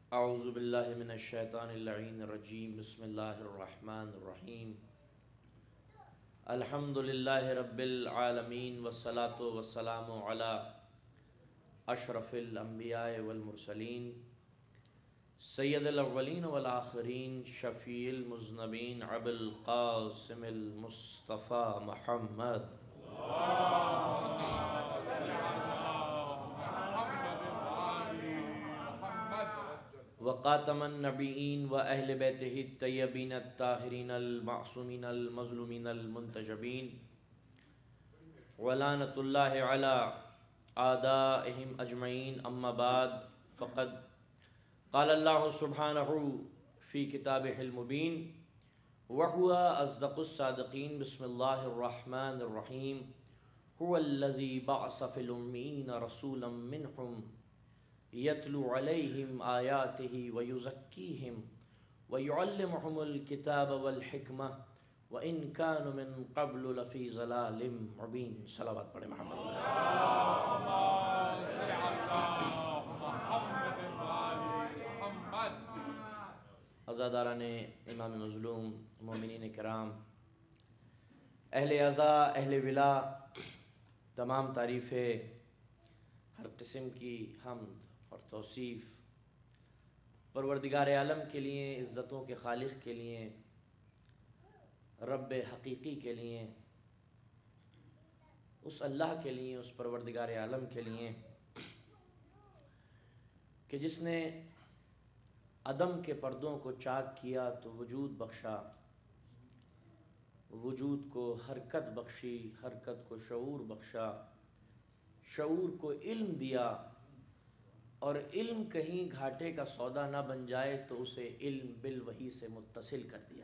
اعوذ باللہ من الشیطان اللعین الرجیم بسم اللہ الرحمن الرحیم الحمد للہ رب العالمین والصلاة والسلام علی اشرف الانبیاء والمرسلین سید الاولین والآخرین شفیع المذنبین ابو القاسم المصطفیٰ محمد وخاتم النبیین و اہل بیتہ الطیبین الطاہرین المعصومین المظلومین المنتجبین ولعنۃ اللہ علی اعدائہم اجمعین اما بعد فقد قال اللہ سبحانہ فی کتابہ المبین وہو اصدق الصادقین بسم اللہ الرحمن الرحیم هو الذی بعث فی الامین رسولا منہم یتلو علیہم آیاتہ ویزکیہم ویعلمہم الکتاب والحکمہ وإن كانوا من قبل لفی ضلال مبین۔ صلوات پڑھیں محمد عزاداران امام مظلوم، مومنین کرام، اہل عزا، اہل ولا، تمام تعریفیں، ہر قسم کی حمد اور توصیف پروردگار عالم کے لیے، عزتوں کے خالق کے لیے، رب حقیقی کے لیے، اس اللہ کے لیے، اس پروردگار عالم کے لیے کہ جس نے عدم کے پردوں کو چاک کیا تو وجود بخشا، وجود کو حرکت بخشی، حرکت کو شعور بخشا، شعور کو علم دیا، اور علم کہیں گھاٹے کا سودا نہ بن جائے تو اسے علم بالوحی سے متصل کر دیا۔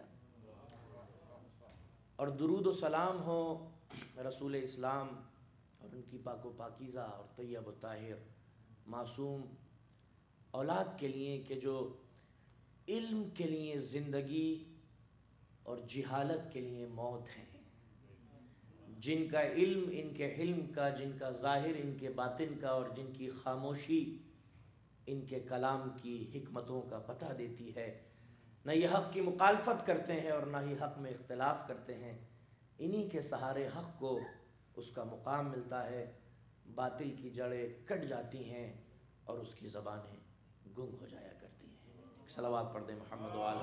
اور درود و سلام ہو رسول اسلام اور ان کی پاک و پاکیزہ اور طیب و طاہر معصوم اولاد کے لیے کہ جو علم کے لیے زندگی اور جہالت کے لیے موت ہیں، جن کا علم ان کے حلم کا، جن کا ظاہر ان کے باطن کا، اور جن کی خاموشی ان کے کلام کی حکمتوں کا پتہ دیتی ہے، نہ یہ حق کی مخالفت کرتے ہیں اور نہ ہی حق میں اختلاف کرتے ہیں، انہی کے سہارے حق کو اس کا مقام ملتا ہے، باطل کی جڑیں کٹ جاتی ہیں اور اس کی زبانیں گنگ ہو جایا کرتی ہیں۔ صلوات پڑھ دیں محمد وآلہ۔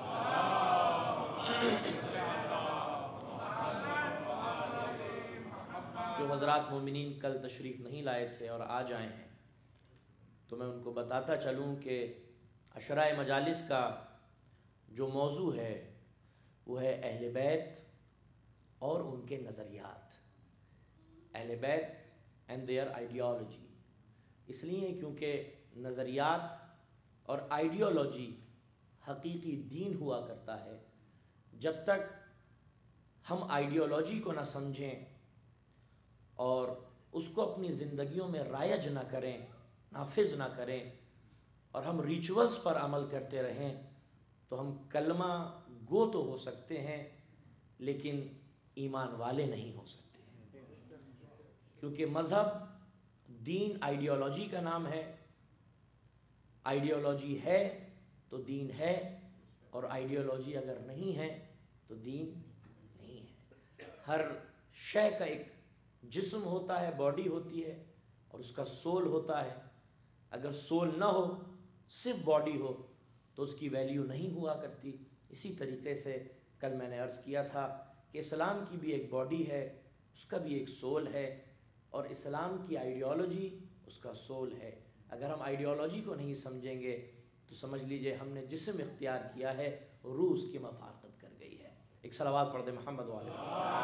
جو حضرات مومنین کل تشریف نہیں لائے تھے اور آج آئے ہیں تو میں ان کو بتاتا چلوں کہ عشرہ مجالس کا جو موضوع ہے وہ ہے اہل بیت اور ان کے نظریات، اہل بیت اینڈ دیئر آئیڈیالوجی۔ اس لیے کیونکہ نظریات اور آئیڈیالوجی حقیقی دین ہوا کرتا ہے۔ جب تک ہم آئیڈیالوجی کو نہ سمجھیں اور اس کو اپنی زندگیوں میں رائج نہ کریں، نافذ نہ کریں، اور ہم ریچولز پر عمل کرتے رہیں تو ہم کلمہ گو تو ہو سکتے ہیں لیکن ایمان والے نہیں ہو سکتے، کیونکہ مذہب، دین آئیڈیالوجی کا نام ہے۔ آئیڈیالوجی ہے تو دین ہے، اور آئیڈیالوجی اگر نہیں ہے تو دین نہیں ہے۔ ہر شے کا ایک جسم ہوتا ہے، باڈی ہوتی ہے، اور اس کا سول ہوتا ہے۔ اگر سول نہ ہو، صرف باڈی ہو تو اس کی ویلیو نہیں ہوا کرتی۔ اسی طریقے سے کل میں نے عرض کیا تھا کہ اسلام کی بھی ایک باڈی ہے، اس کا بھی ایک سول ہے، اور اسلام کی آئیڈیالوجی اس کا سول ہے۔ اگر ہم آئیڈیالوجی کو نہیں سمجھیں گے تو سمجھ لیجئے ہم نے جسم اختیار کیا ہے، روح اس کی مفارقت کر گئی ہے۔ ایک صلوات پڑھ دیں محمد والے۔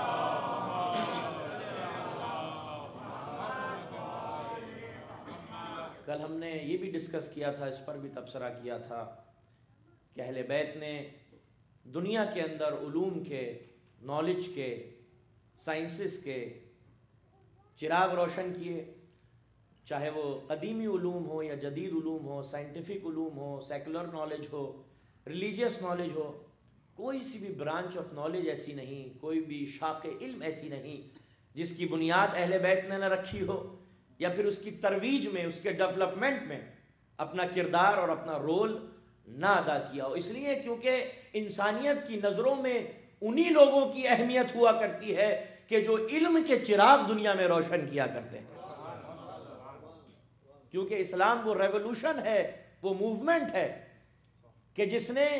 کل ہم نے یہ بھی ڈسکس کیا تھا، اس پر بھی تبصرہ کیا تھا کہ اہل بیت نے دنیا کے اندر علوم کے، نالج کے، سائنسز کے چراغ روشن کیے، چاہے وہ قدیمی علوم ہو یا جدید علوم ہو، سائنٹیفک علوم ہو، سیکولر نالج ہو، ریلیجیس نالج ہو، کوئی سی بھی برانچ آف نالج ایسی نہیں، کوئی بھی شاخ علم ایسی نہیں جس کی بنیاد اہل بیت نے نہ رکھی ہو، یا پھر اس کی ترویج میں، اس کے ڈیولپمنٹ میں اپنا کردار اور اپنا رول نہ ادا کیا ہو۔ اس لیے کیونکہ انسانیت کی نظروں میں انہی لوگوں کی اہمیت ہوا کرتی ہے کہ جو علم کے چراغ دنیا میں روشن کیا کرتے ہیں، کیونکہ اسلام وہ ریولوشن ہے، وہ موومنٹ ہے کہ جس نے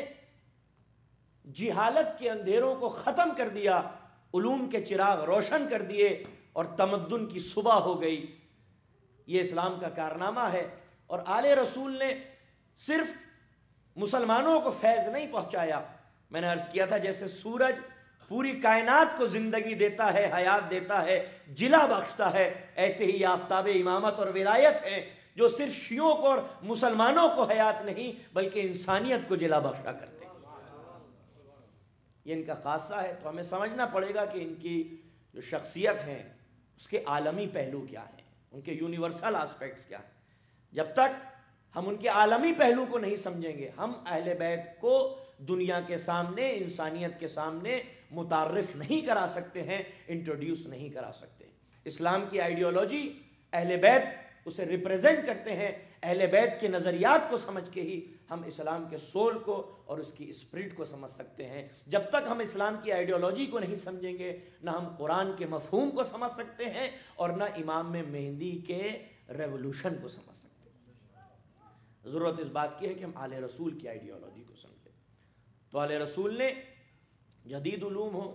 جہالت کے اندھیروں کو ختم کر دیا، علوم کے چراغ روشن کر دیے اور تمدن کی صبح ہو گئی۔ یہ اسلام کا کارنامہ ہے۔ اور آل رسول نے صرف مسلمانوں کو فیض نہیں پہنچایا، میں نے عرض کیا تھا جیسے سورج پوری کائنات کو زندگی دیتا ہے، حیات دیتا ہے، جلا بخشتا ہے، ایسے ہی آفتاب امامت اور ولایت ہے جو صرف شیعوں کو اور مسلمانوں کو حیات نہیں بلکہ انسانیت کو جلا بخشا کرتے ہیں۔ یہ ان کا خاصہ ہے۔ تو ہمیں سمجھنا پڑے گا کہ ان کی جو شخصیت ہیں اس کے عالمی پہلو کیا ہیں، ان کے یونیورسل آسپیکٹس کیا ہیں۔ جب تک ہم ان کے عالمی پہلو کو نہیں سمجھیں گے، ہم اہل بیت کو دنیا کے سامنے، انسانیت کے سامنے متعارف نہیں کرا سکتے ہیں، انٹروڈیوس نہیں کرا سکتے۔ اسلام کی آئیڈیالوجی اہل بیت اسے ریپریزنٹ کرتے ہیں، اہل بیت کے نظریات کو سمجھ کے ہی ہم اسلام کے سول کو اور اس کی اسپرٹ کو سمجھ سکتے ہیں۔ جب تک ہم اسلام کی آئیڈیالوجی کو نہیں سمجھیں گے، نہ ہم قرآن کے مفہوم کو سمجھ سکتے ہیں اور نہ امام مہدی کے ریولوشن کو سمجھ سکتے ہیں۔ ضرورت اس بات کی ہے کہ ہم آل رسول کی آئیڈیالوجی کو سمجھیں۔ تو آل رسول نے جدید علوم ہو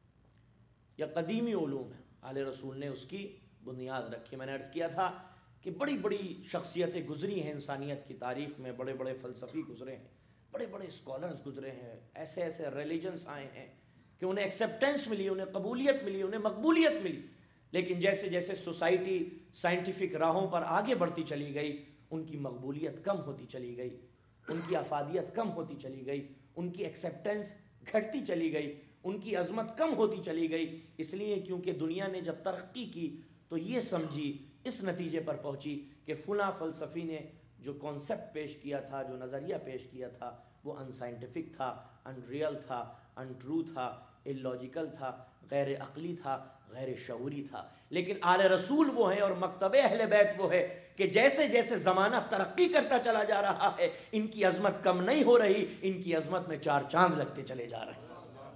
یا قدیمی علوم ہے، آل رسول نے اس کی بنیاد رکھی۔ میں نے عرض کیا تھا کہ بڑی بڑی شخصیتیں گزری ہیں انسانیت کی تاریخ میں، بڑے بڑے فلسفی گزرے ہیں، بڑے بڑے اسکالرز گزرے ہیں، ایسے ایسے ریلیجنس آئے ہیں کہ انہیں ایکسیپٹنس ملی، انہیں قبولیت ملی، انہیں مقبولیت ملی۔ لیکن جیسے جیسے سوسائٹی سائنٹیفک راہوں پر آگے بڑھتی چلی گئی، ان کی مقبولیت کم ہوتی چلی گئی، ان کی افادیت کم ہوتی چلی گئی، ان کی ایکسیپٹنس گھٹتی چلی گئی، ان کی عظمت کم ہوتی چلی گئی۔ اس لیے کیونکہ دنیا نے جب ترقی کی تو یہ سمجھی، اس نتیجے پر پہنچی کہ فلاں فلسفی نے جو کانسیپٹ پیش کیا تھا، جو نظریہ پیش کیا تھا، وہ ان سائنٹیفک تھا، ان ریئل تھا، ان ٹرو تھا، اللاجیکل تھا، غیر عقلی تھا، غیر شعوری تھا۔ لیکن آل رسول وہ ہیں اور مکتب اہل بیت وہ ہے کہ جیسے جیسے زمانہ ترقی کرتا چلا جا رہا ہے، ان کی عظمت کم نہیں ہو رہی، ان کی عظمت میں چار چاند لگتے چلے جا رہے ہیں۔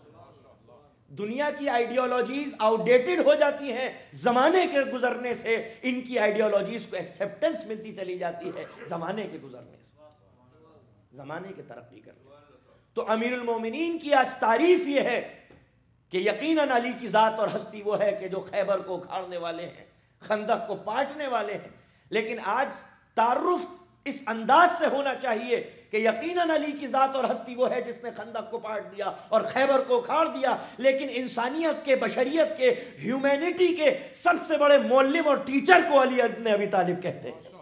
دنیا کی آئیڈیالوجیز آؤٹ ڈیٹڈ ہو جاتی ہیں، زمانے کے گزرنے سے ان کی آئیڈیالوجیز کو ایکسیپٹنس ملتی چلی جاتی ہے، زمانے کے گزرنے سے، زمانے کے ترقی کرنے سے۔ تو امیر المومنین کی آج تعریف یہ ہے کہ یقیناً علی کی ذات اور ہستی وہ ہے کہ جو خیبر کو اکھاڑنے والے ہیں، خندق کو پاٹنے والے ہیں۔ لیکن آج تعارف اس انداز سے ہونا چاہیے کہ یقیناً علی کی ذات اور ہستی وہ ہے جس نے خندق کو پاٹ دیا اور خیبر کو اکھاڑ دیا، لیکن انسانیت کے، بشریت کے، ہیومینٹی کے سب سے بڑے معلم اور ٹیچر کو علی ابن ابی طالب کہتے ہیں۔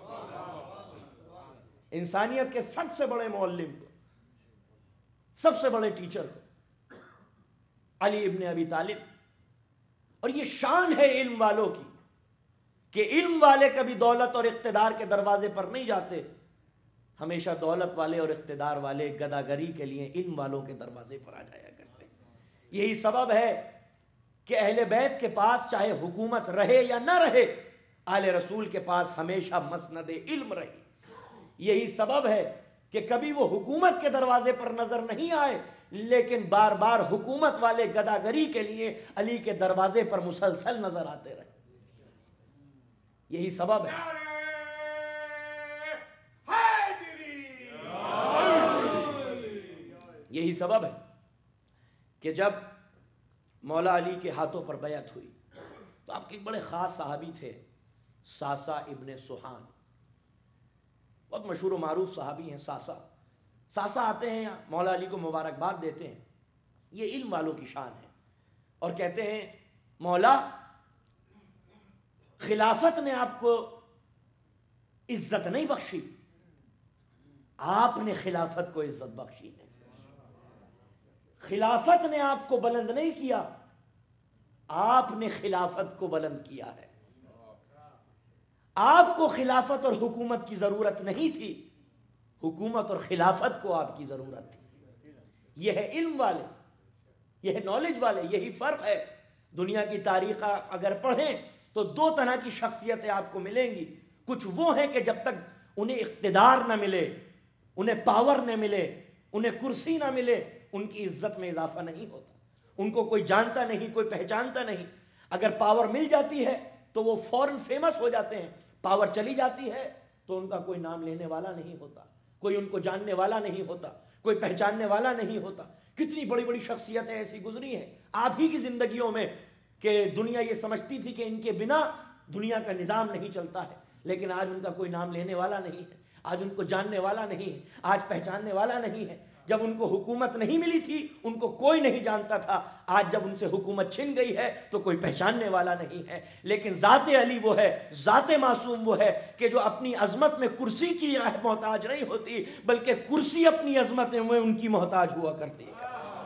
انسانیت کے سب سے بڑے معلم کو، سب سے بڑے ٹیچر کو علی ابن ابی طالب۔ اور یہ شان ہے علم والوں کی کہ علم والے کبھی دولت اور اقتدار کے دروازے پر نہیں جاتے، ہمیشہ دولت والے اور اقتدار والے گداگری کے لیے علم والوں کے دروازے پر آ جایا کرتے ہیں۔ یہی سبب ہے کہ اہل بیت کے پاس چاہے حکومت رہے یا نہ رہے، آل رسول کے پاس ہمیشہ مسند علم رہی۔ یہی سبب ہے کہ کبھی وہ حکومت کے دروازے پر نظر نہیں آئے، لیکن بار بار حکومت والے گداگری کے لیے علی کے دروازے پر مسلسل نظر آتے رہے۔ یہی سبب ہے، یہی سبب ہے کہ جب مولا علی کے ہاتھوں پر بیعت ہوئی تو آپ کے ایک بڑے خاص صحابی تھے، ساسا ابن سوحان، بہت مشہور و معروف صحابی ہیں۔ ساسا آتے ہیں، مولا علی کو مبارکباد دیتے ہیں، یہ علم والوں کی شان ہے، اور کہتے ہیں مولا خلافت نے آپ کو عزت نہیں بخشی، آپ نے خلافت کو عزت بخشی ہے۔ خلافت نے آپ کو بلند نہیں کیا، آپ نے خلافت کو بلند کیا ہے۔ آپ کو خلافت اور حکومت کی ضرورت نہیں تھی، حکومت اور خلافت کو آپ کی ضرورت تھی۔ یہ ہے علم والے، یہ ہے نالج والے، یہی فرق ہے۔ دنیا کی تاریخ اگر پڑھیں تو دو طرح کی شخصیتیں آپ کو ملیں گی۔ کچھ وہ ہیں کہ جب تک انہیں اقتدار نہ ملے، انہیں پاور نہ ملے، انہیں کرسی نہ ملے، ان کی عزت میں اضافہ نہیں ہوتا، ان کو کوئی جانتا نہیں، کوئی پہچانتا نہیں۔ اگر پاور مل جاتی ہے تو وہ فوراً فیمس ہو جاتے ہیں، پاور چلی جاتی ہے تو ان کا کوئی نام لینے والا نہیں ہوتا، کوئی ان کو جاننے والا نہیں ہوتا، کوئی پہچاننے والا نہیں ہوتا۔ کتنی بڑی بڑی شخصیتیں ایسی گزری ہیں آپ ہی کی زندگیوں میں کہ دنیا یہ سمجھتی تھی کہ ان کے بنا دنیا کا نظام نہیں چلتا ہے، لیکن آج ان کا کوئی نام لینے والا نہیں ہے، آج ان کو جاننے والا نہیں ہے، آج پہچاننے والا نہیں ہے۔ جب ان کو حکومت نہیں ملی تھی ان کو کوئی نہیں جانتا تھا، آج جب ان سے حکومت چھن گئی ہے تو کوئی پہچاننے والا نہیں ہے۔ لیکن ذات علی وہ ہے، ذات معصوم وہ ہے کہ جو اپنی عظمت میں کرسی کی محتاج نہیں ہوتی، بلکہ کرسی اپنی عظمت میں ان کی محتاج ہوا کرتی ہے۔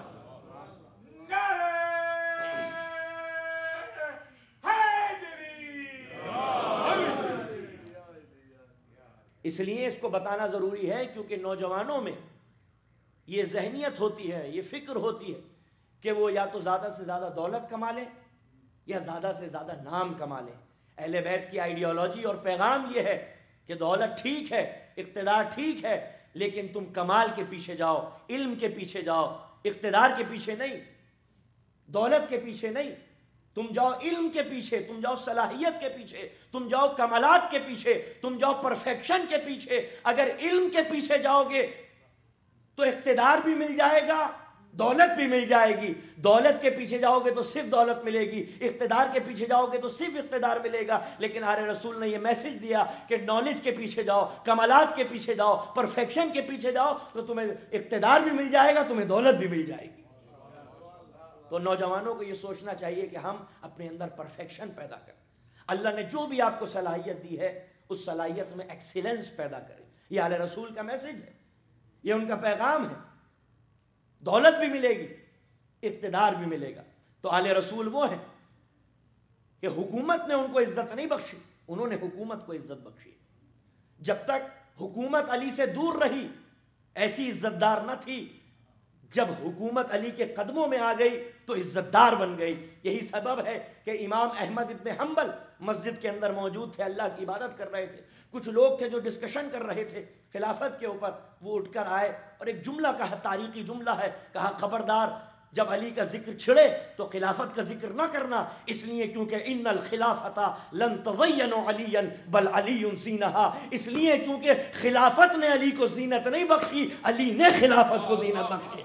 اس لیے اس کو بتانا ضروری ہے، کیونکہ نوجوانوں میں یہ ذہنیت ہوتی ہے، یہ فکر ہوتی ہے کہ وہ یا تو زیادہ سے زیادہ دولت کما لیں یا زیادہ سے زیادہ نام کما لیں۔ اہل بیت کی آئیڈیالوجی اور پیغام یہ ہے کہ دولت ٹھیک ہے، اقتدار ٹھیک ہے، لیکن تم کمال کے پیچھے جاؤ، علم کے پیچھے جاؤ، اقتدار کے پیچھے نہیں، دولت کے پیچھے نہیں، تم جاؤ علم کے پیچھے، تم جاؤ صلاحیت کے پیچھے، تم جاؤ کمالات کے پیچھے، تم جاؤ پرفیکشن کے پیچھے۔ اگر علم کے پیچھے جاؤ گے تو اقتدار بھی مل جائے گا، دولت بھی مل جائے گی۔ دولت کے پیچھے جاؤ گے تو صرف دولت ملے گی، اقتدار کے پیچھے جاؤ گے تو صرف اقتدار ملے گا۔ لیکن آل رسول نے یہ میسج دیا کہ نالج کے پیچھے جاؤ، کمالات کے پیچھے جاؤ، پرفیکشن کے پیچھے جاؤ تو تمہیں اقتدار بھی مل جائے گا، تمہیں دولت بھی مل جائے گی۔ تو نوجوانوں کو یہ سوچنا چاہیے کہ ہم اپنے اندر پرفیکشن پیدا کریں، اللہ نے جو بھی آپ کو صلاحیت دی ہے اس صلاحیت میں ایکسیلنس پیدا کریں۔ یہ آل رسول کا میسج ہے، یہ ان کا پیغام ہے۔ دولت بھی ملے گی، اقتدار بھی ملے گا۔ تو آل رسول وہ ہیں کہ حکومت نے ان کو عزت نہیں بخشی، انہوں نے حکومت کو عزت بخشی۔ جب تک حکومت علی سے دور رہی ایسی عزت دار نہ تھی، جب حکومت علی کے قدموں میں آ گئی تو عزت دار بن گئی۔ یہی سبب ہے کہ امام احمد ابن حنبل مسجد کے اندر موجود تھے، اللہ کی عبادت کر رہے تھے، کچھ لوگ تھے جو ڈسکشن کر رہے تھے خلافت کے اوپر، وہ اٹھ کر آئے اور ایک جملہ کہا، تاریخی جملہ ہے، کہا خبردار جب علی کا ذکر چھڑے تو خلافت کا ذکر نہ کرنا، اس لیے کیونکہ ان الخلافت لن تزین علی بل علی زینہا، اس لیے کیونکہ خلافت نے علی کو زینت نہیں بخشی، علی نے خلافت کو زینت بخشی۔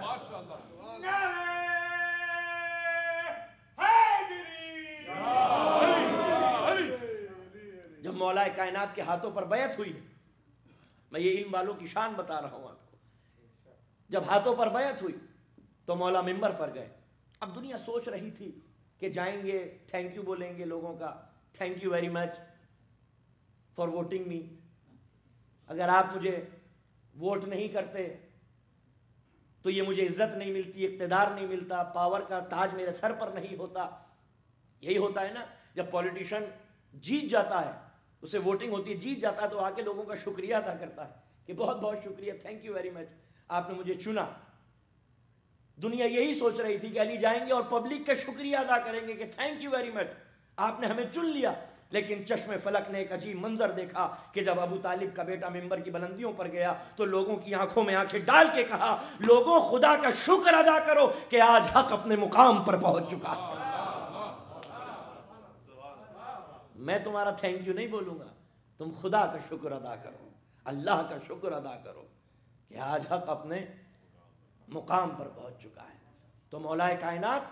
جب مولا کائنات کے ہاتھوں پر بیعت ہوئی، میں یہ علم والوں کی شان بتا رہا ہوں آپ کو، جب ہاتھوں پر بیعت ہوئی تو مولا منبر پر گئے۔ اب دنیا سوچ رہی تھی کہ جائیں گے تھینک یو بولیں گے لوگوں کا، thank you very much for voting me, اگر آپ مجھے ووٹ نہیں کرتے تو یہ مجھے عزت نہیں ملتی، اقتدار نہیں ملتا، پاور کا تاج میرے سر پر نہیں ہوتا۔ یہی ہوتا ہے نا، جب پولیٹیشین جیت جاتا ہے، اسے ووٹنگ ہوتی ہے، جیت جاتا ہے تو آ کے لوگوں کا شکریہ ادا کرتا ہے کہ بہت بہت شکریہ، تھینک یو ویری مچ، آپ نے مجھے چنا۔ دنیا یہی سوچ رہی تھی کہ علی جائیں گے اور پبلک کا شکریہ ادا کریں گے کہ تھینک یو ویری مچ، آپ نے ہمیں چن لیا۔ لیکن چشم فلک نے ایک عجیب منظر دیکھا کہ جب ابو طالب کا بیٹا ممبر کی بلندیوں پر گیا تو لوگوں کی آنکھوں میں آنکھیں ڈال کے کہا، لوگوں خدا کا شکر ادا کرو کہ آج حق اپنے مقام پر پہنچ چکا ہے۔ میں تمہارا تھینک یو نہیں بولوں گا، تم خدا کا شکر ادا کرو، اللہ کا شکر ادا کرو کہ آج حق اپنے مقام پر پہنچ چکا ہے۔ تو مولا کائنات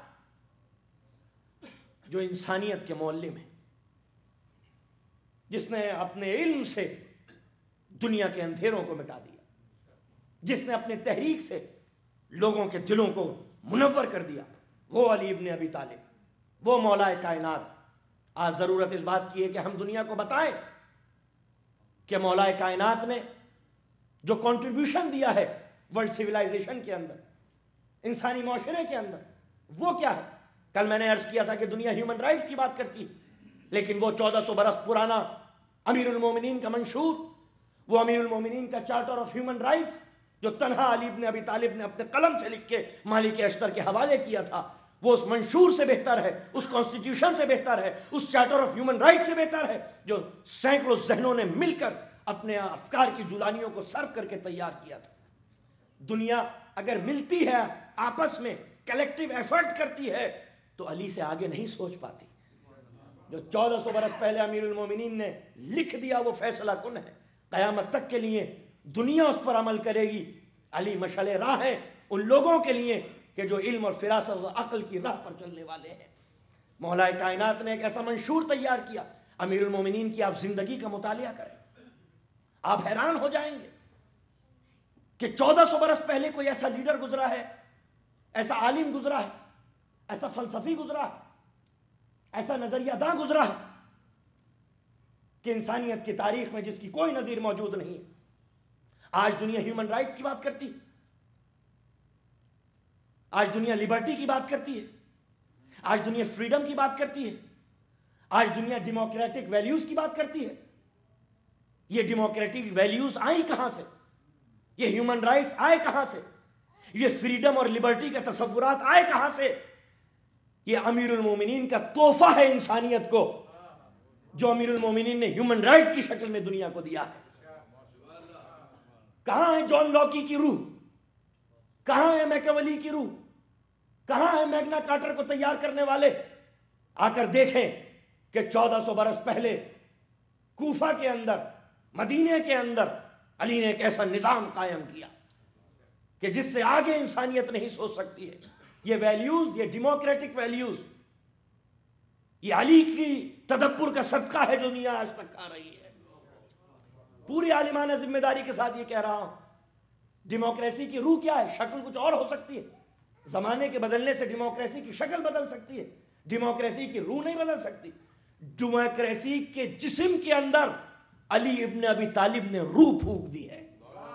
جو انسانیت کے معلم ہے، جس نے اپنے علم سے دنیا کے اندھیروں کو مٹا دیا، جس نے اپنے تحریک سے لوگوں کے دلوں کو منور کر دیا، وہ علی ابن ابی طالب، وہ مولا کائنات۔ آج ضرورت اس بات کی ہے کہ ہم دنیا کو بتائیں کہ مولا کائنات نے جو کنٹریبیوشن دیا ہے ورلڈ سیولائزیشن کے اندر، انسانی معاشرے کے اندر، وہ کیا ہے۔ کل میں نے عرض کیا تھا کہ دنیا ہیومن رائٹس کی بات کرتی ہے، لیکن وہ 1400 برس پرانا امیر المومنین کا منشور، وہ امیر المومنین کا چارٹر آف ہیومن رائٹس جو تنہا علی ابن ابی طالب نے اپنے قلم سے لکھ کے مالک اشتر کے حوالے کیا تھا، وہ اس منشور سے بہتر ہے، اس کانسٹیٹیوشن سے بہتر ہے، اس چارٹر آف ہیومن رائٹ سے بہتر ہے جو سینکڑوں ذہنوں نے مل کر اپنے افکار کی جولانیوں کو صرف کر کے تیار کیا تھا۔ دنیا اگر ملتی ہے، آپس میں کلیکٹیو ایفرٹ کرتی ہے، تو علی سے آگے نہیں سوچ پاتی۔ جو 1400 برس پہلے امیر المومنین نے لکھ دیا وہ فیصلہ کن ہے، قیامت تک کے لیے دنیا اس پر عمل کرے گی۔ علی مشعل راہ ہے ان لوگوں کے لیے کہ جو علم اور فراست اور عقل کی راہ پر چلنے والے ہیں۔ مولا کائنات نے ایک ایسا منشور تیار کیا، امیر المومنین کی آپ زندگی کا مطالعہ کریں، آپ حیران ہو جائیں گے کہ 1400 برس پہلے کوئی ایسا لیڈر گزرا ہے، ایسا عالم گزرا ہے، ایسا فلسفی گزرا ہے، ایسا نظریہ داں گزرا ہے کہ انسانیت کی تاریخ میں جس کی کوئی نظیر موجود نہیں۔ آج دنیا ہیومن رائٹس کی بات کرتی ہے، آج دنیا لبرٹی کی بات کرتی ہے، آج دنیا فریڈم کی بات کرتی ہے، آج دنیا ڈیموکریٹک ویلیوز کی بات کرتی ہے۔ یہ ڈیموکریٹک ویلیوز آئیں کہاں سے؟ یہ ہیومن رائٹس آئے کہاں سے؟ یہ فریڈم اور لبرٹی کے تصورات آئے کہاں سے؟ یہ امیر المومنین کا تحفہ ہے انسانیت کو، جو امیر المومنین نے ہیومن رائٹس کی شکل میں دنیا کو دیا ہے۔ کہاں ہے جان لاکی کی روح؟ کہاں ہے میکیاویلی کی روح؟ کہاں ہے میگنا کارٹر کو تیار کرنے والے؟ آ کر دیکھیں کہ 1400 برس پہلے کوفہ کے اندر، مدینے کے اندر علی نے ایک ایسا نظام قائم کیا کہ جس سے آگے انسانیت نہیں سوچ سکتی ہے۔ یہ ویلیوز، یہ ڈیموکریٹک ویلیوز، یہ علی کی تدبر کا صدقہ ہے جو دنیا آج تک کھا رہی ہے۔ پوری عالمانہ ذمہ داری کے ساتھ یہ کہہ رہا ہوں، ڈیموکریسی کی روح کیا ہے؟ شکل کچھ اور ہو سکتی ہے، زمانے کے بدلنے سے ڈیموکریسی کی شکل بدل سکتی ہے، ڈیموکریسی کی روح نہیں بدل سکتی۔ ڈیموکریسی کے جسم کے اندر علی ابن ابی طالب نے روح پھونک دی ہے۔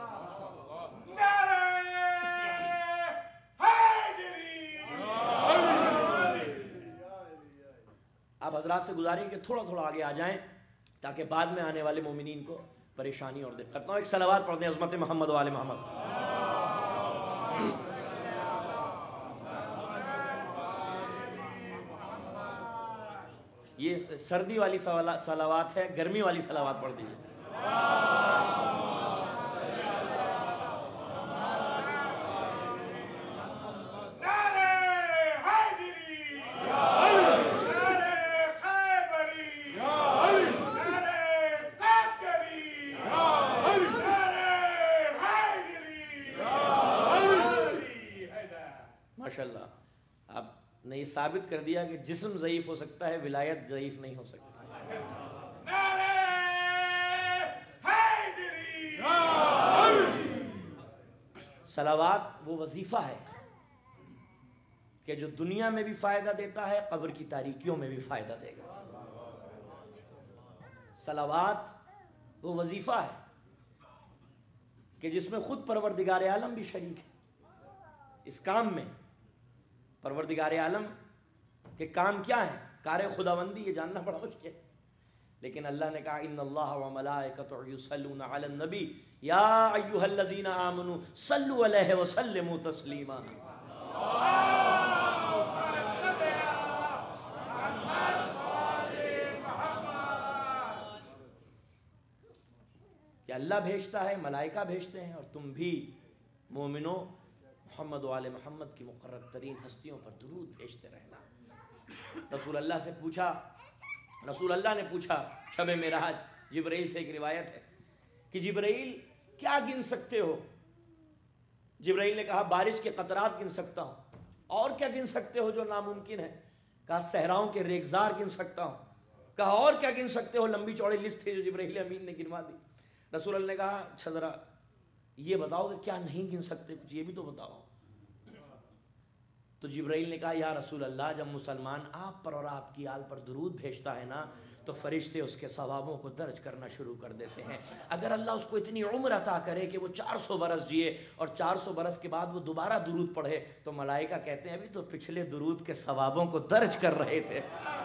آپ حضرات سے گزاریں کہ تھوڑا تھوڑا آگے آ جائیں تاکہ بعد میں آنے والے مومنین کو پریشانی اور دقت نہ ہو۔ ایک صلوات پڑھ دیں عظمت محمد و آل محمد۔ یہ سردی والی صلوات ہے، گرمی والی صلوات پڑھ دیجیے۔ ماشاءاللہ، آپ نے یہ ثابت کر دیا کہ جسم ضعیف ہو سکتا ہے، ولایت ضعیف نہیں ہو سکتی۔ صلوات وہ وظیفہ ہے کہ جو دنیا میں بھی فائدہ دیتا ہے، قبر کی تاریکیوں میں بھی فائدہ دے گا۔ صلوات وہ وظیفہ ہے کہ جس میں خود پروردگار عالم بھی شریک ہے اس کام میں۔ پروردگار عالم کے کام کیا ہے؟ کار خداوندی، یہ جاننا بڑا مشکل ہے، لیکن اللہ نے کہا ان اللہ وملائکتہ یصلون علی النبی یا ایھا الذین آمنوا صلوا علیہ وسلموا تسلیما۔ کہ اللہ بھیجتا ہے، ملائکہ بھیجتے ہیں، اور تم بھی مومنوں محمد و آل محمد کی مقرر ترین ہستیوں پر درود بھیجتے رہنا۔ رسول اللہ سے پوچھا، رسول اللہ نے پوچھا شب معراج جبرائیل سے، ایک روایت ہے کہ جبرائیل کیا گن سکتے ہو؟ جبرائیل نے کہا بارش کے قطرات گن سکتا ہوں۔ اور کیا گن سکتے ہو جو ناممکن ہے؟ کہا صحراؤں کے ریگزار گن سکتا ہوں۔ کہا اور کیا گن سکتے ہو؟ لمبی چوڑی لسٹ تھی جو جبرائیل امین نے گنوا دی۔ رسول اللہ نے کہا اچھا ذرا یہ بتاؤ کہ کیا نہیں گن سکتے، کچھ یہ بھی تو بتاؤ۔ تو جبرائیل نے کہا یا رسول اللہ، جب مسلمان آپ پر اور آپ کی آل پر درود بھیجتا ہے نا تو فرشتے اس کے ثوابوں کو درج کرنا شروع کر دیتے ہیں۔ اگر اللہ اس کو اتنی عمر عطا کرے کہ وہ 400 برس جیے اور 400 برس کے بعد وہ دوبارہ درود پڑھے تو ملائکہ کہتے ہیں ابھی تو پچھلے درود کے ثوابوں کو درج کر رہے تھے۔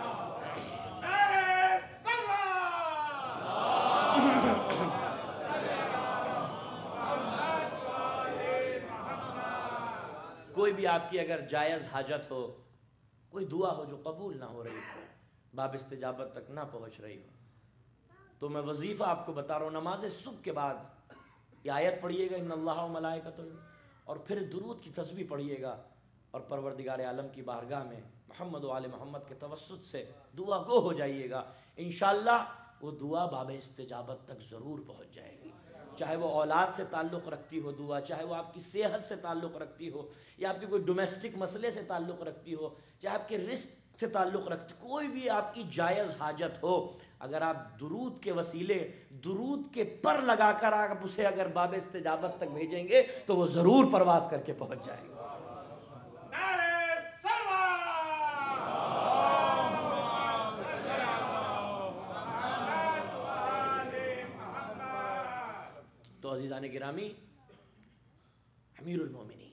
کوئی بھی آپ کی اگر جائز حاجت ہو، کوئی دعا ہو جو قبول نہ ہو رہی ہو، باب استجابت تک نہ پہنچ رہی ہو، تو میں وظیفہ آپ کو بتا رہا ہوں، نماز صبح کے بعد یہ آیت پڑھیے گا ان اللہ و ملائکتہ، اور پھر درود کی تسبیح پڑھیے گا، اور پروردگار عالم کی بارگاہ میں محمد و آل محمد کے توسط سے دعا گو ہو جائیے گا، انشاءاللہ وہ دعا باب استجابت تک ضرور پہنچ جائے گی۔ چاہے وہ اولاد سے تعلق رکھتی ہو دعا، چاہے وہ آپ کی صحت سے تعلق رکھتی ہو، یا آپ کی کوئی ڈومیسٹک مسئلے سے تعلق رکھتی ہو، چاہے آپ کے رزق سے تعلق رکھتی، کوئی بھی آپ کی جائز حاجت ہو، اگر آپ درود کے وسیلے درود کے پر لگا کر آپ اسے اگر باب استجابت تک بھیجیں گے تو وہ ضرور پرواز کر کے پہنچ جائے گا۔ تو عزیزان گرامی، امیر المومنین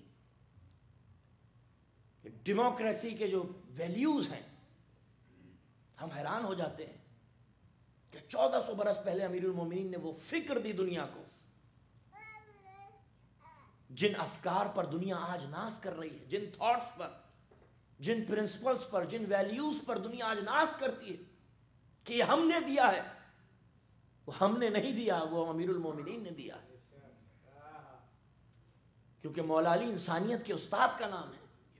ڈیموکریسی کے جو ویلیوز ہیں، ہم حیران ہو جاتے ہیں کہ 1400 برس پہلے امیر المومنین نے وہ فکر دی دنیا کو، جن افکار پر دنیا آج ناز کر رہی ہے، جن تھاٹس پر، جن پرنسپلز پر، جن ویلیوز پر دنیا آج ناز کرتی ہے کہ یہ ہم نے دیا ہے، وہ ہم نے نہیں دیا، وہ امیر المومنین نے دیا ہے، کیونکہ مولا علی انسانیت کے استاد کا نام ہے۔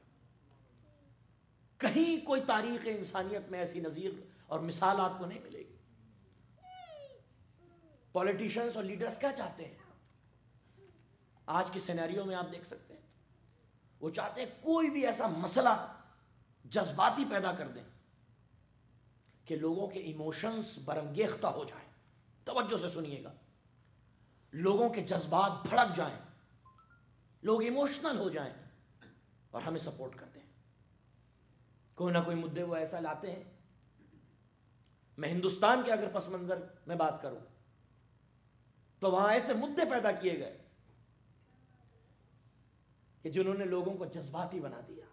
کہیں کوئی تاریخ انسانیت میں ایسی نظیر اور مثال آپ کو نہیں ملے گی۔ پولیٹیشنز اور لیڈرز کیا چاہتے ہیں آج کی سینیریو میں؟ آپ دیکھ سکتے ہیں وہ چاہتے ہیں کوئی بھی ایسا مسئلہ جذباتی پیدا کر دیں کہ لوگوں کے ایموشنز برانگیختہ ہو جائیں۔ توجہ سے سنیے گا، لوگوں کے جذبات بھڑک جائیں، لوگ ایموشنل ہو جائیں اور ہمیں سپورٹ کرتے ہیں۔ کوئی نہ کوئی مدعے وہ ایسا لاتے ہیں۔ میں ہندوستان کے اگر پس منظر میں بات کروں تو وہاں ایسے مدعے پیدا کیے گئے کہ جنہوں نے لوگوں کو جذباتی بنا دیا،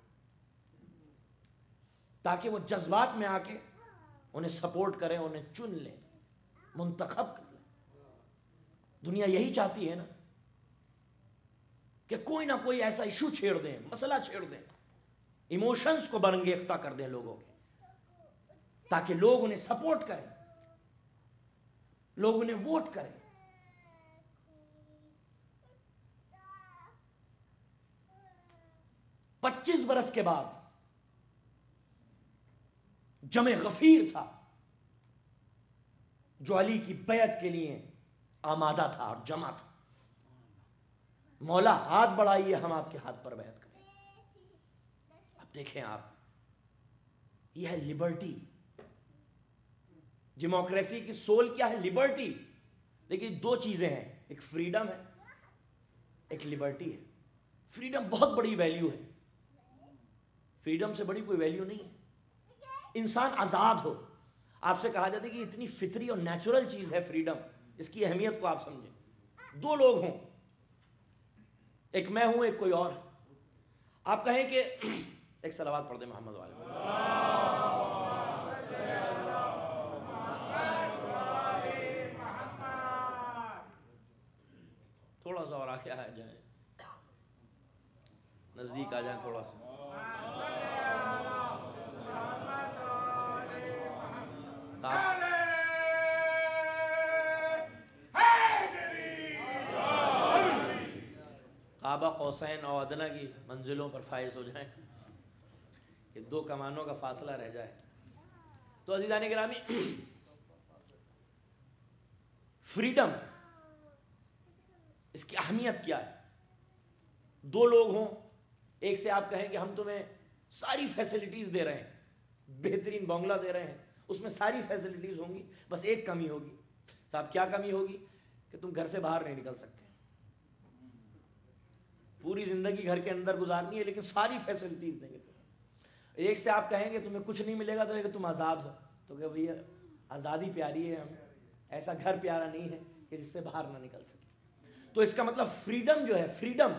تاکہ وہ جذبات میں آ کے انہیں سپورٹ کریں، انہیں چن لیں، منتخب کر لیں۔ دنیا یہی چاہتی ہے نا کہ کوئی نہ کوئی ایسا ایشو چھیڑ دیں، مسئلہ چھیڑ دیں، ایموشنز کو برانگیختہ کر دیں لوگوں کے، تاکہ لوگ انہیں سپورٹ کریں، لوگ انہیں ووٹ کریں۔ 25 برس کے بعد جمع غفیر تھا جو علی کی بیعت کے لیے آمادہ تھا اور جمع تھا۔ مولا ہاتھ بڑھائیے، ہم آپ کے ہاتھ پر بیعت کریں۔ اب دیکھیں آپ، یہ ہے لبرٹی۔ ڈیموکریسی کی سول کیا ہے؟ لبرٹی۔ لیکن دو چیزیں ہیں، ایک فریڈم ہے، ایک لبرٹی ہے۔ فریڈم بہت بڑی ویلیو ہے، فریڈم سے بڑی کوئی ویلیو نہیں ہے۔ انسان آزاد ہو، آپ سے کہا جاتا ہے کہ اتنی فطری اور نیچرل چیز ہے فریڈم، اس کی اہمیت کو آپ سمجھیں۔ دو لوگ ہوں، ایک میں ہوں، ایک کوئی اور، آپ کہیں کہ ایک صلوات پڑھ دیں محمد والے، تھوڑا سا اور آگے آ جائیں، نزدیک آ جائیں تھوڑا سا۔ کعبہ قوسین اور ادنیٰ کی منزلوں پر فائز ہو جائیں کہ دو کمانوں کا فاصلہ رہ جائے۔ تو عزیزان گرامی، فریڈم، اس کی اہمیت کیا ہے؟ دو لوگ ہوں، ایک سے آپ کہیں کہ ہم تمہیں ساری فیسلٹیز دے رہے ہیں، بہترین بنگلہ دے رہے ہیں، اس میں ساری فیسلٹیز ہوں گی، بس ایک کمی ہوگی۔ تو اب کیا کمی ہوگی؟ کہ تم گھر سے باہر نہیں نکل سکتے، پوری زندگی گھر کے اندر گزارنی ہے لیکن ساری فیسلٹیز دیں گے تمہیں۔ ایک سے آپ کہیں گے تمہیں کچھ نہیں ملے گا، تو کہ تم آزاد ہو، تو کہ بھئی آزادی پیاری ہے ہمیں، ایسا گھر پیارا نہیں ہے کہ جس سے باہر نہ نکل سکے۔ تو اس کا مطلب فریڈم جو ہے، فریڈم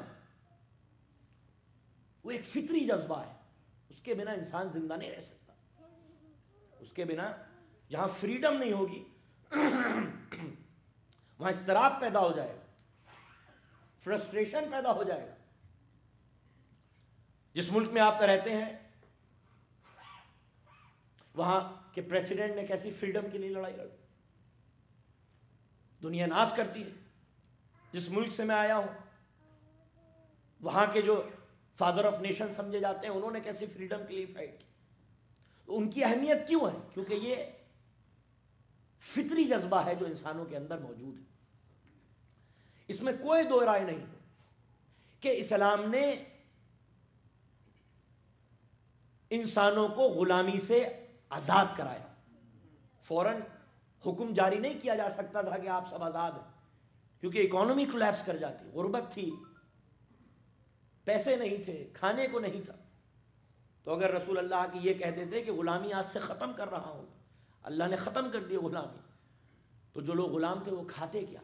وہ ایک فطری جذبہ ہے، اس کے بنا انسان زندہ نہیں رہ سکتا۔ اس کے بنا جہاں فریڈم نہیں ہوگی وہاں اضطراب پیدا ہو جائے گا، فرسٹریشن پیدا ہو جائے گا۔ جس ملک میں آپ رہتے ہیں وہاں کے پریسیڈنٹ نے کیسی فریڈم کے لیے لڑائی لڑی، دنیا ناز کرتی ہے. جس ملک سے میں آیا ہوں وہاں کے جو فادر آف نیشن سمجھے جاتے ہیں انہوں نے کیسے فریڈم کے لیے فائٹ کی. ان کی اہمیت کیوں ہے؟ کیونکہ یہ فطری جذبہ ہے جو انسانوں کے اندر موجود ہے. اس میں کوئی دو رائے نہیں کہ اسلام نے انسانوں کو غلامی سے آزاد کرایا. فوراً حکم جاری نہیں کیا جا سکتا تھا کہ آپ سب آزاد ہیں، کیونکہ اکانومی کولیپس کر جاتی، غربت تھی، پیسے نہیں تھے، کھانے کو نہیں تھا. تو اگر رسول اللہ کی یہ کہہ دیتے کہ غلامی آج سے ختم کر رہا ہوں، اللہ نے ختم کر دی غلامی، تو جو لوگ غلام تھے وہ کھاتے کیا؟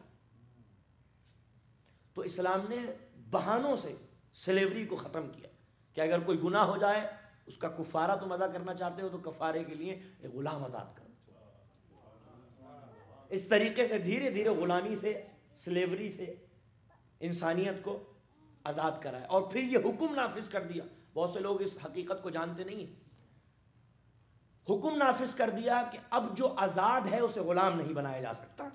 تو اسلام نے بہانوں سے سلیوری کو ختم کیا کہ اگر کوئی گناہ ہو جائے اس کا کفارہ تم ادا کرنا چاہتے ہو تو کفارے کے لیے ایک غلام آزاد کرو. اس طریقے سے دھیرے دھیرے غلامی سے، سلیوری سے انسانیت کو آزاد کرایا. اور پھر یہ حکم نافذ کر دیا. بہت سے لوگ اس حقیقت کو جانتے نہیں ہیں. حکم نافذ کر دیا کہ اب جو آزاد ہے اسے غلام نہیں بنایا جا سکتا.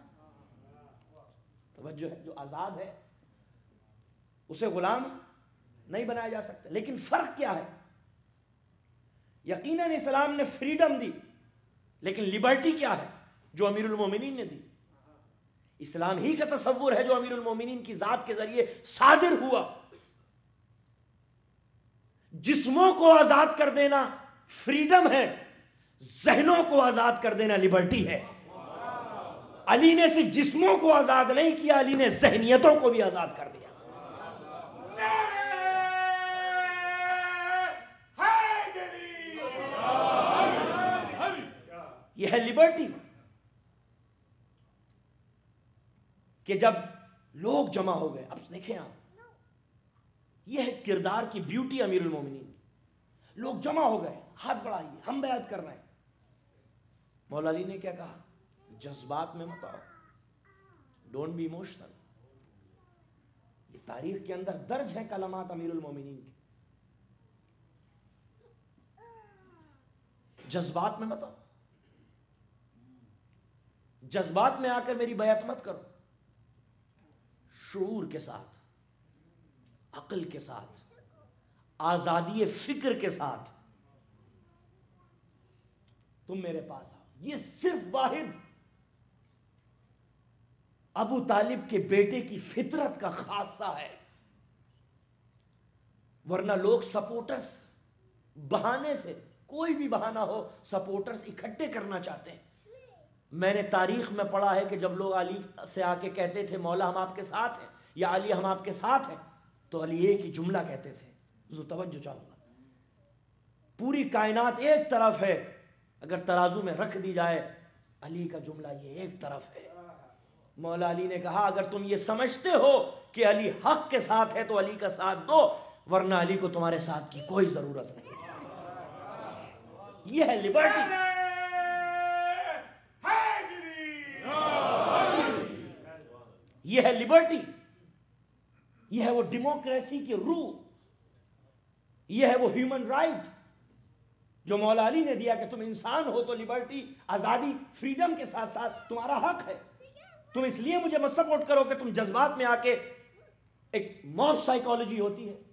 توجہ ہے، جو آزاد ہے اسے غلام نہیں بنایا جا سکتا. لیکن فرق کیا ہے؟ یقیناً اسلام نے فریڈم دی، لیکن لبرٹی کیا ہے جو امیر المومنین نے دی؟ اسلام ہی کا تصور ہے جو امیر المومنین کی ذات کے ذریعے صادر ہوا. جسموں کو آزاد کر دینا فریڈم ہے، ذہنوں کو آزاد کر دینا لبرٹی ہے. علی نے صرف جسموں کو آزاد نہیں کیا، علی نے ذہنیتوں کو بھی آزاد کر دیا. یہ ہے لبرٹی کہ جب لوگ جمع ہو گئے. اب دیکھیں آپ، یہ ہے کردار کی بیوٹی امیر المومنین کی. لوگ جمع ہو گئے، ہاتھ بڑھائیے، ہم بیعت کر رہے ہیں. مولا علی نے کیا کہا؟ جذبات میں مت آؤ، ڈونٹ بی ایموشنل. یہ تاریخ کے اندر درج ہے کلمات امیر المومنین کی. جذبات میں مت آؤ، جذبات میں آ کر میری بیعت مت کرو. شعور کے ساتھ، عقل کے ساتھ، آزادی فکر کے ساتھ تم میرے پاس آؤ. یہ صرف واحد ابو طالب کے بیٹے کی فطرت کا خاصہ ہے. ورنہ لوگ سپورٹرز بہانے سے، کوئی بھی بہانہ ہو، سپورٹرز اکٹھے کرنا چاہتے ہیں. میں نے تاریخ میں پڑھا ہے کہ جب لوگ علی سے آ کے کہتے تھے مولا ہم آپ کے ساتھ ہیں یا علی ہم آپ کے ساتھ ہیں، تو علی ایک ہی جملہ کہتے تھے. جو توجہ چاہوں گا، پوری کائنات ایک طرف ہے، اگر ترازو میں رکھ دی جائے علی کا جملہ یہ ایک طرف ہے. مولا علی نے کہا اگر تم یہ سمجھتے ہو کہ علی حق کے ساتھ ہے تو علی کا ساتھ دو، ورنہ علی کو تمہارے ساتھ کی کوئی ضرورت نہیں. یہ ہے لبرٹی. یہ ہے لبرٹی، یہ ہے وہ ڈیموکریسی کی روح، یہ ہے وہ ہیومن رائٹ جو مولا علی نے دیا کہ تم انسان ہو تو لبرٹی، آزادی، فریڈم کے ساتھ ساتھ تمہارا حق ہے. تم اس لیے مجھے مت سپورٹ کرو کہ تم جذبات میں آ کے، ایک موب سائیکالوجی ہوتی ہے.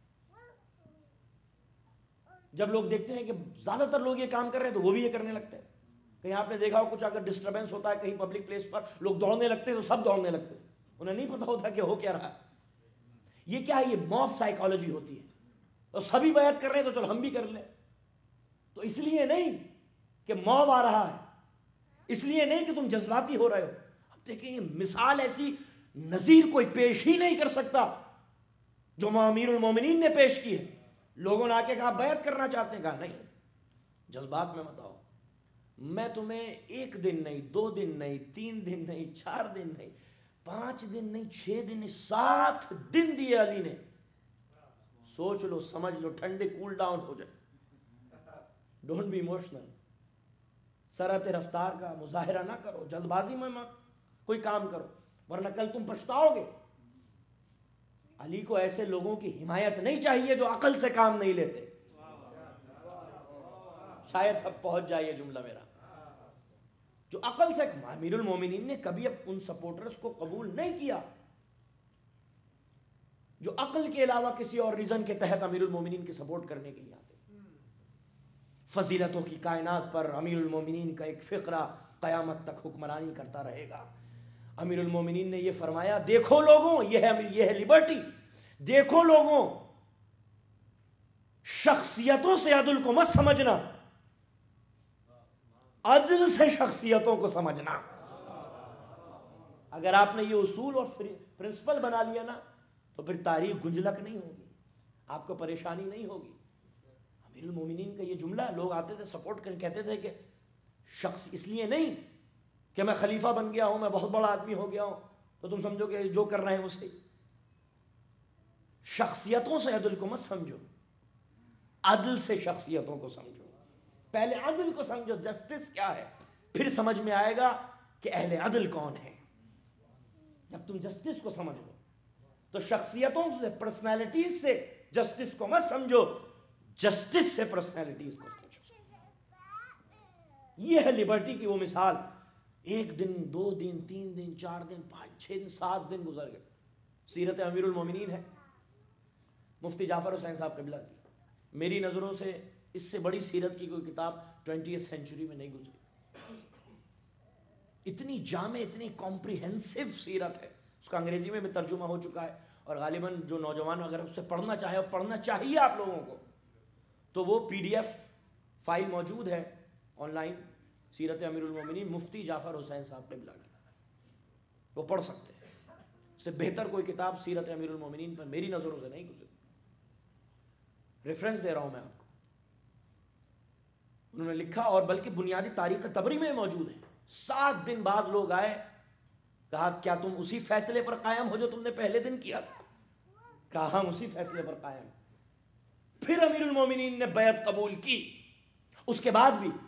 جب لوگ دیکھتے ہیں کہ زیادہ تر لوگ یہ کام کر رہے ہیں تو وہ بھی یہ کرنے لگتے ہیں. کہیں آپ نے دیکھا ہو کچھ اگر ڈسٹربنس ہوتا ہے کہیں پبلک پلیس پر، لوگ دوڑنے لگتے ہیں تو سب دوڑنے لگتے ہیں. انہیں نہیں پتا ہوتا کہ ہو کیا رہا ہے. یہ کیا ہے؟ یہ موب سائیکالوجی ہوتی ہے. تو سبھی بیعت کر رہے ہیں تو چلو ہم بھی کر لیں. تو اس لیے نہیں کہ موب آ رہا ہے، اس لیے نہیں کہ تم جذباتی ہو رہے ہو. اب دیکھیں یہ مثال ایسی نظیر کوئی پیش ہی نہیں کر سکتا جو امیر المومنین نے پیش کی ہے. لوگوں نے آ کے کہا بیعت کرنا چاہتے ہیں، کہا نہیں، جذبات میں مت آؤ. میں تمہیں 1 دن نہیں، 2 دن نہیں، 3 دن نہیں، 4 دن نہیں، 5 دن نہیں، 6 دن نہیں، 7 دن دیے علی نے. سوچ لو، سمجھ لو، ٹھنڈے کول ڈاؤن ہو جائے. Don't be emotional. سرعت رفتار کا مظاہرہ نہ کرو، جلد بازی میں مت کوئی کام کرو، ورنہ کل تم پچھتاؤ گے. علی کو ایسے لوگوں کی حمایت نہیں چاہیے جو عقل سے کام نہیں لیتے. شاید سب پہنچ جائے یہ جملہ میرا. جو عقل سے امیر المومنین نے کبھی اب ان سپورٹرز کو قبول نہیں کیا جو عقل کے علاوہ کسی اور ریزن کے تحت امیر المومنین کی سپورٹ کرنے کے لیے آتے. فضیلتوں کی کائنات پر امیر المومنین کا ایک فقرہ قیامت تک حکمرانی کرتا رہے گا. امیر المومنین نے یہ فرمایا دیکھو لوگوں یہ ہے لبرٹی. دیکھو لوگوں شخصیتوں سے عدل کو مت سمجھنا, عدل سے شخصیتوں کو سمجھنا. اگر آپ نے یہ اصول اور پرنسپل بنا لیا نا تو پھر تاریخ گنجلک نہیں ہوگی, آپ کو پریشانی نہیں ہوگی. امیر المومنین کا یہ جملہ لوگ آتے تھے سپورٹ کر کہتے تھے کہ شخص اس لیے نہیں کہ میں خلیفہ بن گیا ہوں, میں بہت بڑا آدمی ہو گیا ہوں تو تم سمجھو کہ جو کر رہے ہیں وہ صحیح. شخصیتوں سے عدل کو مت سمجھو, عدل سے شخصیتوں کو سمجھو. پہلے عدل کو سمجھو, جسٹس کیا ہے, پھر سمجھ میں آئے گا کہ اہل عدل کون ہے. جب تم جسٹس کو سمجھ لو تو شخصیتوں سے پرسنالٹیز سے جسٹس کو مت سمجھو, جسٹس سے پرسنالٹیز کو سمجھو. یہ ہے لبرٹی کی وہ مثال. ایک دن, 2 دن, 3 دن, 4 دن, 5, 6 دن, 7 دن گزر گئے. سیرت امیر المومنین ہے مفتی جعفر حسین صاحب قبلہ کی. میری نظروں سے اس سے بڑی سیرت کی کوئی کتاب 20th سینچری میں نہیں گزری. اتنی جامع, اتنی کمپریہنسو سیرت ہے. اس کا انگریزی میں بھی ترجمہ ہو چکا ہے اور غالباً جو نوجوان اگر اس سے پڑھنا چاہے اور پڑھنا چاہیے آپ لوگوں کو تو وہ PDF فائل موجود ہے آن لائن, سیرت امیر المومنین مفتی جعفر حسین صاحب قبلہ کی, وہ پڑھ سکتے ہیں. اس سے بہتر کوئی کتاب سیرت امیر المومنین پر میری نظروں سے نہیں گزری. ریفرنس دے رہا ہوں میں آپ کو. انہوں نے لکھا اور بلکہ بنیادی تاریخ طبری میں موجود ہے. 7 دن بعد لوگ آئے, کہا کیا تم اسی فیصلے پر قائم ہو جو تم نے پہلے دن کیا تھا؟ کہا ہم اسی فیصلے پر قائم. پھر امیر المومنین نے بیعت قبول کی. اس کے بعد بھی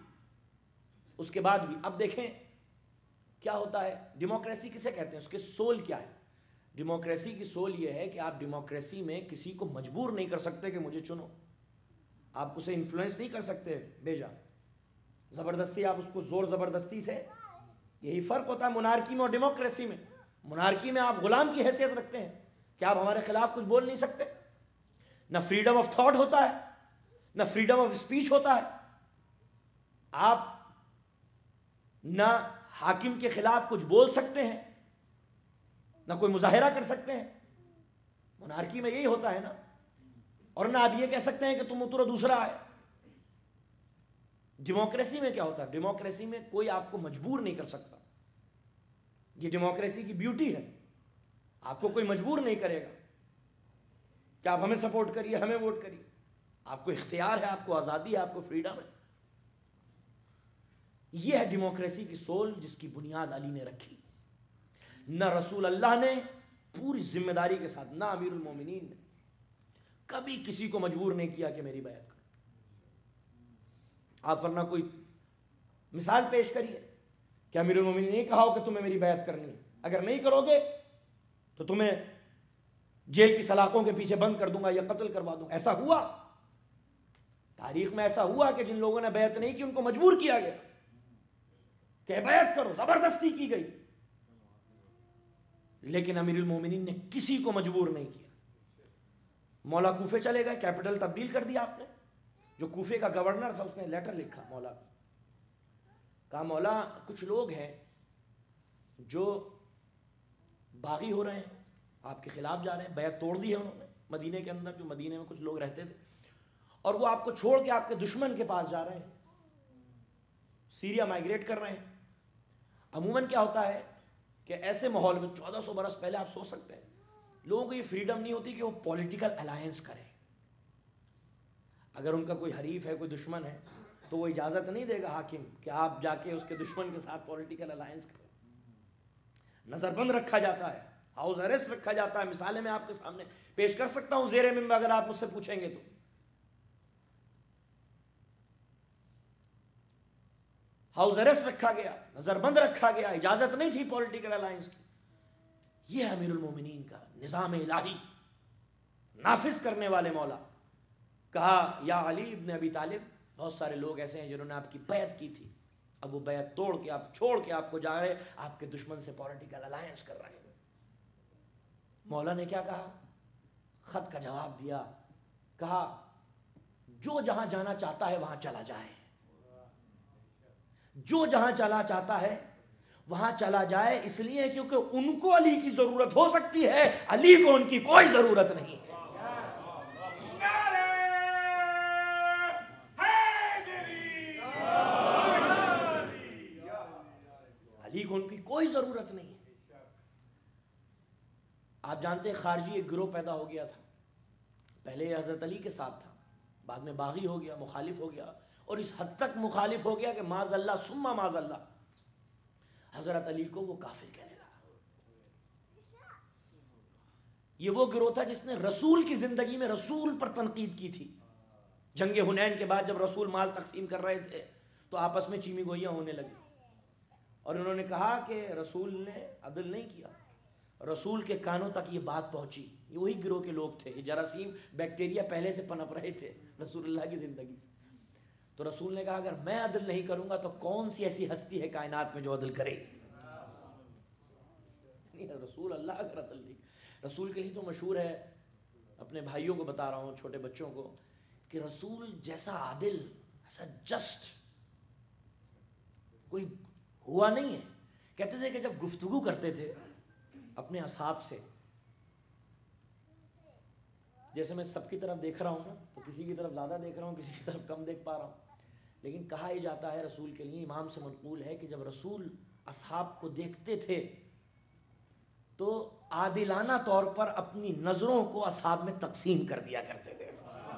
اب دیکھیں کیا ہوتا ہے. ڈیموکریسی کسے کہتے ہیں, اس کے سول کیا ہے؟ ڈیموکریسی کی سول یہ ہے کہ آپ ڈیموکریسی میں کسی کو مجبور نہیں کر سکتے کہ مجھے چنو. آپ اسے انفلوئنس نہیں کر سکتے بھیجا زبردستی, آپ اس کو زور زبردستی سے. یہی فرق ہوتا ہے منارکی میں اور ڈیموکریسی میں. منارکی میں آپ غلام کی حیثیت رکھتے ہیں کہ آپ ہمارے خلاف کچھ بول نہیں سکتے. نہ فریڈم آف تھاٹ ہوتا ہے, نہ فریڈم آف اسپیچ ہوتا ہے. آپ نہ حاکم کے خلاف کچھ بول سکتے ہیں, نہ کوئی مظاہرہ کر سکتے ہیں. منارکی میں یہی ہوتا ہے نا. اور نہ آپ یہ کہہ سکتے ہیں کہ تم اترو دوسرا آئے. ڈیموکریسی میں کیا ہوتا ہے؟ ڈیموکریسی میں کوئی آپ کو مجبور نہیں کر سکتا. یہ ڈیموکریسی کی بیوٹی ہے. آپ کو کوئی مجبور نہیں کرے گا کہ آپ ہمیں سپورٹ کریے, ہمیں ووٹ کریے. آپ کو اختیار ہے, آپ کو آزادی ہے, آپ کو فریڈم ہے. یہ ہے ڈیموکریسی کی سول جس کی بنیاد علی نے رکھی. نہ رسول اللہ نے پوری ذمہ داری کے ساتھ, نہ امیر المومنین نے کبھی کسی کو مجبور نہیں کیا کہ میری بیعت کرو. آپ ورنہ کوئی مثال پیش کریے کہ امیر المومنین نے کہا ہو کہ تمہیں میری بیعت کرنی ہے, اگر نہیں کرو گے تو تمہیں جیل کی سلاخوں کے پیچھے بند کر دوں گا یا قتل کروا دوں گا. ایسا ہوا تاریخ میں, ایسا ہوا کہ جن لوگوں نے بیعت نہیں کی ان کو مجبور کیا گیا کہ بیعت کرو, زبردستی کی گئی. لیکن امیر المومنین نے کسی کو مجبور نہیں کیا. مولا کوفے چلے گئے, کیپٹل تبدیل کر دیا آپ نے. جو کوفے کا گورنر تھا اس نے لیٹر لکھا مولا, کہا مولا کچھ لوگ ہیں جو باغی ہو رہے ہیں, آپ کے خلاف جا رہے ہیں, بیعت توڑ دی ہے انہوں نے مدینے کے اندر, جو مدینے میں کچھ لوگ رہتے تھے, اور وہ آپ کو چھوڑ کے آپ کے دشمن کے پاس جا رہے ہیں, سیریا مائیگریٹ کر رہے ہیں. عموماً کیا ہوتا ہے کہ ایسے ماحول میں 1400 برس پہلے آپ سوچ سکتے ہیں لوگوں کو یہ فریڈم نہیں ہوتی کہ وہ پولیٹیکل الائنس کریں. اگر ان کا کوئی حریف ہے, کوئی دشمن ہے, تو وہ اجازت نہیں دے گا حاکم کہ آپ جا کے اس کے دشمن کے ساتھ پولیٹیکل الائنس کریں. نظر بند رکھا جاتا ہے, ہاؤس اریسٹ رکھا جاتا ہے. مثالیں میں آپ کے سامنے پیش کر سکتا ہوں زیر ممبر اگر آپ مجھ سے پوچھیں گے تو. ہاؤس اریسٹ رکھا گیا, نظر بند رکھا گیا, اجازت نہیں تھی پولیٹیکل الائنس کی. یہ امیر المومنین کا نظام الہی نافذ کرنے والے مولا. کہا یا علی ابن ابی طالب, بہت سارے لوگ ایسے ہیں جنہوں نے آپ کی بیعت کی تھی, اب وہ بیعت توڑ کے آپ چھوڑ کے آپ کو جا رہے، آپ کے دشمن سے پولیٹیکل الائنس کر رہے ہیں۔ مولا نے کیا کہا؟ خط کا جواب دیا، کہا جو جہاں جانا چاہتا ہے وہاں چلا جائے، جو جہاں چلا چاہتا ہے وہاں چلا جائے، اس لیے کیونکہ ان کو علی کی ضرورت ہو سکتی ہے، علی کو ان کی کوئی ضرورت نہیں ہے۔ علی کو ان کی کوئی ضرورت نہیں ہے۔ آپ جانتے ہیں خارجی ایک گروہ پیدا ہو گیا تھا، پہلے یہ حضرت علی کے ساتھ تھا، بعد میں باغی ہو گیا، مخالف ہو گیا، اور اس حد تک مخالف ہو گیا کہ معاذ اللہ ثم معاذ اللہ حضرت علی کو وہ کافر کہنے لگا۔ یہ وہ گروہ تھا جس نے رسول کی زندگی میں رسول پر تنقید کی تھی۔ جنگ حنین کے بعد جب رسول مال تقسیم کر رہے تھے تو آپس میں چیمی گوئیاں ہونے لگی، اور انہوں نے کہا کہ رسول نے عدل نہیں کیا۔ رسول کے کانوں تک یہ بات پہنچی، یہ وہی گروہ کے لوگ تھے، یہ جراثیم بیکٹیریا پہلے سے پنپ رہے تھے رسول اللہ کی زندگی سے۔ تو رسول نے کہا اگر میں عدل نہیں کروں گا تو کون سی ایسی ہستی ہے کائنات میں جو عدل کرے گی؟ رسول اللہ اگر عدل نہیں، رسول کے لیے تو مشہور ہے، اپنے بھائیوں کو بتا رہا ہوں، چھوٹے بچوں کو، کہ رسول جیسا عادل، ایسا جسٹ کوئی ہوا نہیں ہے۔ کہتے تھے کہ جب گفتگو کرتے تھے اپنے اصحاب سے، جیسے میں سب کی طرف دیکھ رہا ہوں نا، تو کسی کی طرف زیادہ دیکھ رہا ہوں، کسی کی طرف کم دیکھ پا رہا ہوں، لیکن کہا یہ جاتا ہے رسول کے لیے، امام سے منقول ہے کہ جب رسول اصحاب کو دیکھتے تھے تو عادلانہ طور پر اپنی نظروں کو اصحاب میں تقسیم کر دیا کرتے تھے،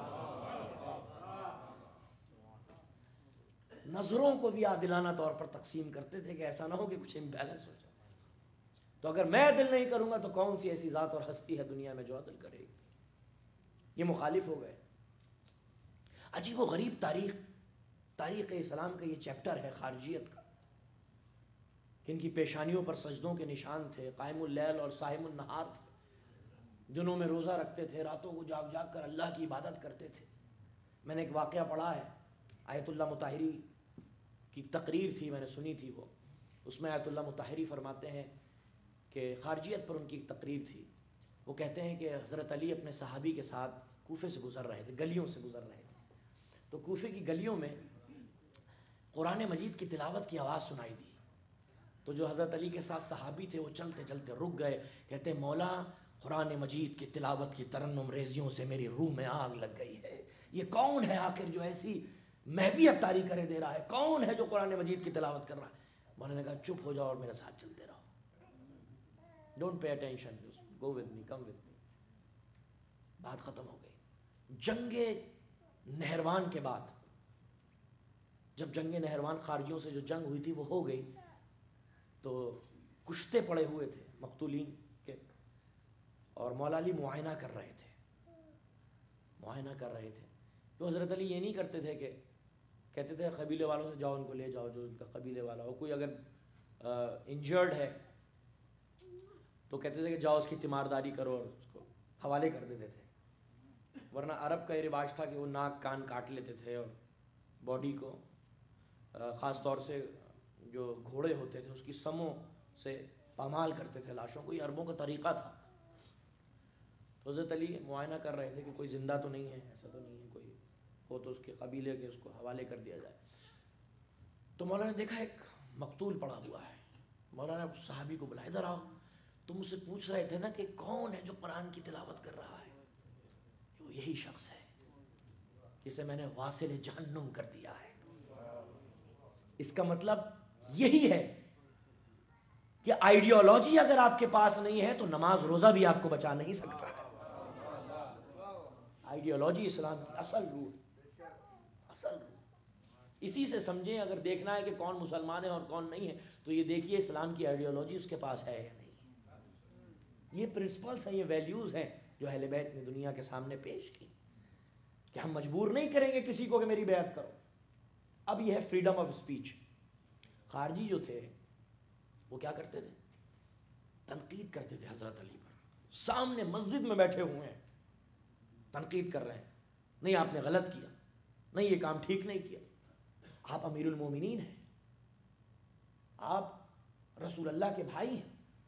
نظروں کو بھی عادلانہ طور پر تقسیم کرتے تھے کہ ایسا نہ ہو کہ کچھ امبیلنس ہو جائے۔ تو اگر میں عدل نہیں کروں گا تو کون سی ایسی ذات اور ہستی ہے دنیا میں جو عدل کرے گی؟ یہ مخالف ہو گئے۔ عجیب و غریب تاریخ اسلام کا یہ چیپٹر ہے خارجیت کا، کہ ان کی پیشانیوں پر سجدوں کے نشان تھے، قائم اللیل اور صائم النہار تھے، دنوں میں روزہ رکھتے تھے، راتوں کو جاگ جاگ کر اللہ کی عبادت کرتے تھے۔ میں نے ایک واقعہ پڑھا ہے، آیت اللہ مطہری کی تقریر تھی، میں نے سنی تھی وہ، اس میں آیت اللہ مطہری فرماتے ہیں کہ خارجیت پر ان کی تقریر تھی، وہ کہتے ہیں کہ حضرت علی اپنے صحابی کے ساتھ کوفے سے گزر رہے تھے، گلیوں سے گزر رہے تھے، تو کوفے کی گلیوں میں قرآن مجید کی تلاوت کی آواز سنائی دی، تو جو حضرت علی کے ساتھ صحابی تھے وہ چلتے چلتے رک گئے، کہتے ہیں مولا قرآن مجید کی تلاوت کی ترنم ریزیوں سے میری روح میں آگ لگ گئی ہے، یہ کون ہے آخر جو ایسی محبیت طاری کرے دے رہا ہے، کون ہے جو قرآن مجید کی تلاوت کر رہا ہے؟ مولانا نے کہا چپ ہو جاؤ اور میرے ساتھ چلتے رہو، don't pay attention, go with me, come with me. بات ختم ہو گئی۔ جنگ نہروان کے بعد، جب جنگ نہروان خارجیوں سے جو جنگ ہوئی تھی وہ ہو گئی، تو کشتے پڑے ہوئے تھے مقتولین کے، اور مولا علی معائنہ کر رہے تھے، تو حضرت علی یہ نہیں کرتے تھے کہ کہتے تھے قبیلے والوں سے جاؤ ان کو لے جاؤ، جو ان کا قبیلے والا ہو، کوئی اگر انجرڈ ہے تو کہتے تھے کہ جاؤ اس کی تیمارداری کرو اور اس کو حوالے کر دیتے تھے، ورنہ عرب کا یہ رواج تھا کہ وہ ناک کان کاٹ لیتے تھے اور باڈی کو خاص طور سے جو گھوڑے ہوتے تھے اس کی سموں سے پامال کرتے تھے لاشوں کو، یہ عربوں کا طریقہ تھا۔ تو حضرت علی معائنہ کر رہے تھے کہ کوئی زندہ تو نہیں ہے، ایسا تو نہیں ہے، کوئی ہو تو اس کے قبیلے کے اس کو حوالے کر دیا جائے۔ تو مولانا نے دیکھا ایک مقتول پڑا ہوا ہے، مولانا نے صحابی کو بلایا، ادھر آؤ، تم مجھ سے پوچھ رہے تھے نا کہ کون ہے جو قرآن کی تلاوت کر رہا ہے، وہ یہی شخص ہے جسے میں نے واصل جہنم کر دیا ہے۔ اس کا مطلب یہی ہے کہ آئیڈیالوجی اگر آپ کے پاس نہیں ہے تو نماز روزہ بھی آپ کو بچا نہیں سکتا ہے۔ آئیڈیالوجی اسلام کی اصل روح، اسی سے سمجھیں، اگر دیکھنا ہے کہ کون مسلمان ہے اور کون نہیں ہے تو یہ دیکھیے اسلام کی آئیڈیالوجی اس کے پاس ہے یا نہیں۔ یہ پرنسپلز ہیں، یہ ویلیوز ہیں جو اہل بیت نے دنیا کے سامنے پیش کی، کہ ہم مجبور نہیں کریں گے کسی کو کہ میری بیعت کرو۔ اب یہ ہے فریڈم آف اسپیچ۔ خارجی جو تھے وہ کیا کرتے تھے؟ تنقید کرتے تھے حضرت علی پر، سامنے مسجد میں بیٹھے ہوئے ہیں، تنقید کر رہے ہیں، نہیں آپ نے غلط کیا، نہیں یہ کام ٹھیک نہیں کیا، آپ امیر المومنین ہیں، آپ رسول اللہ کے بھائی ہیں،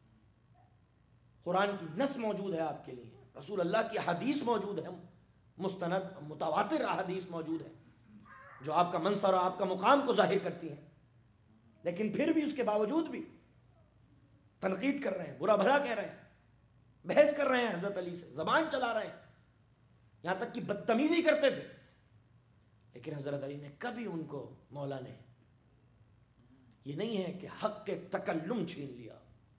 قرآن کی نص موجود ہے آپ کے لیے، رسول اللہ کی حدیث موجود ہے، مستند متواتر احادیث موجود ہے جو آپ کا منصب اور آپ کا مقام کو ظاہر کرتی ہیں، لیکن پھر بھی اس کے باوجود بھی تنقید کر رہے ہیں، برا بھلا کہہ رہے ہیں، بحث کر رہے ہیں حضرت علی سے، زبان چلا رہے ہیں، یہاں تک کہ بدتمیزی کرتے تھے، لیکن حضرت علی نے کبھی ان کو مولا نے یہ نہیں ہے کہ حق کے تکلم چھین لیا،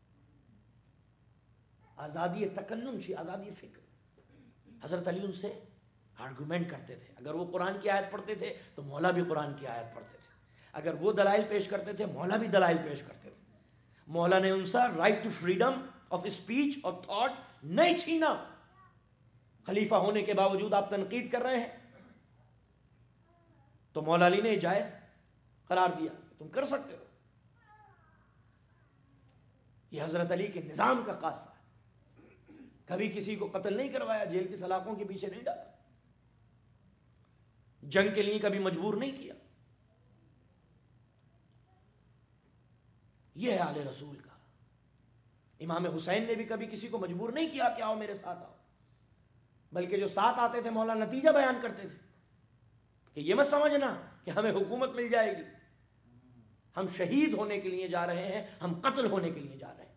آزادی تکلم چھین، آزادی فکر۔ حضرت علی ان سے آرگومنٹ کرتے تھے، اگر وہ قرآن کی آیت پڑھتے تھے تو مولا بھی قرآن کی آیت پڑھتے تھے، اگر وہ دلائل پیش کرتے تھے مولا بھی دلائل پیش کرتے تھے۔ مولا نے ان سے right to freedom of speech اور تھاٹ نہیں چھینا، خلیفہ ہونے کے باوجود آپ تنقید کر رہے ہیں تو مولا علی نے جائز قرار دیا، تم کر سکتے ہو۔ یہ حضرت علی کے نظام کا خاصہ ہے، کبھی کسی کو قتل نہیں کروایا، جیل کی سلاخوں کے پیچھے نہیں ڈالا، جنگ کے لیے کبھی مجبور نہیں کیا۔ یہ ہے آل رسول کا۔ امام حسین نے بھی کبھی کسی کو مجبور نہیں کیا کہ آؤ میرے ساتھ آؤ، بلکہ جو ساتھ آتے تھے مولا نتیجہ بیان کرتے تھے کہ یہ مت سمجھنا کہ ہمیں حکومت مل جائے گی، ہم شہید ہونے کے لیے جا رہے ہیں، ہم قتل ہونے کے لیے جا رہے ہیں۔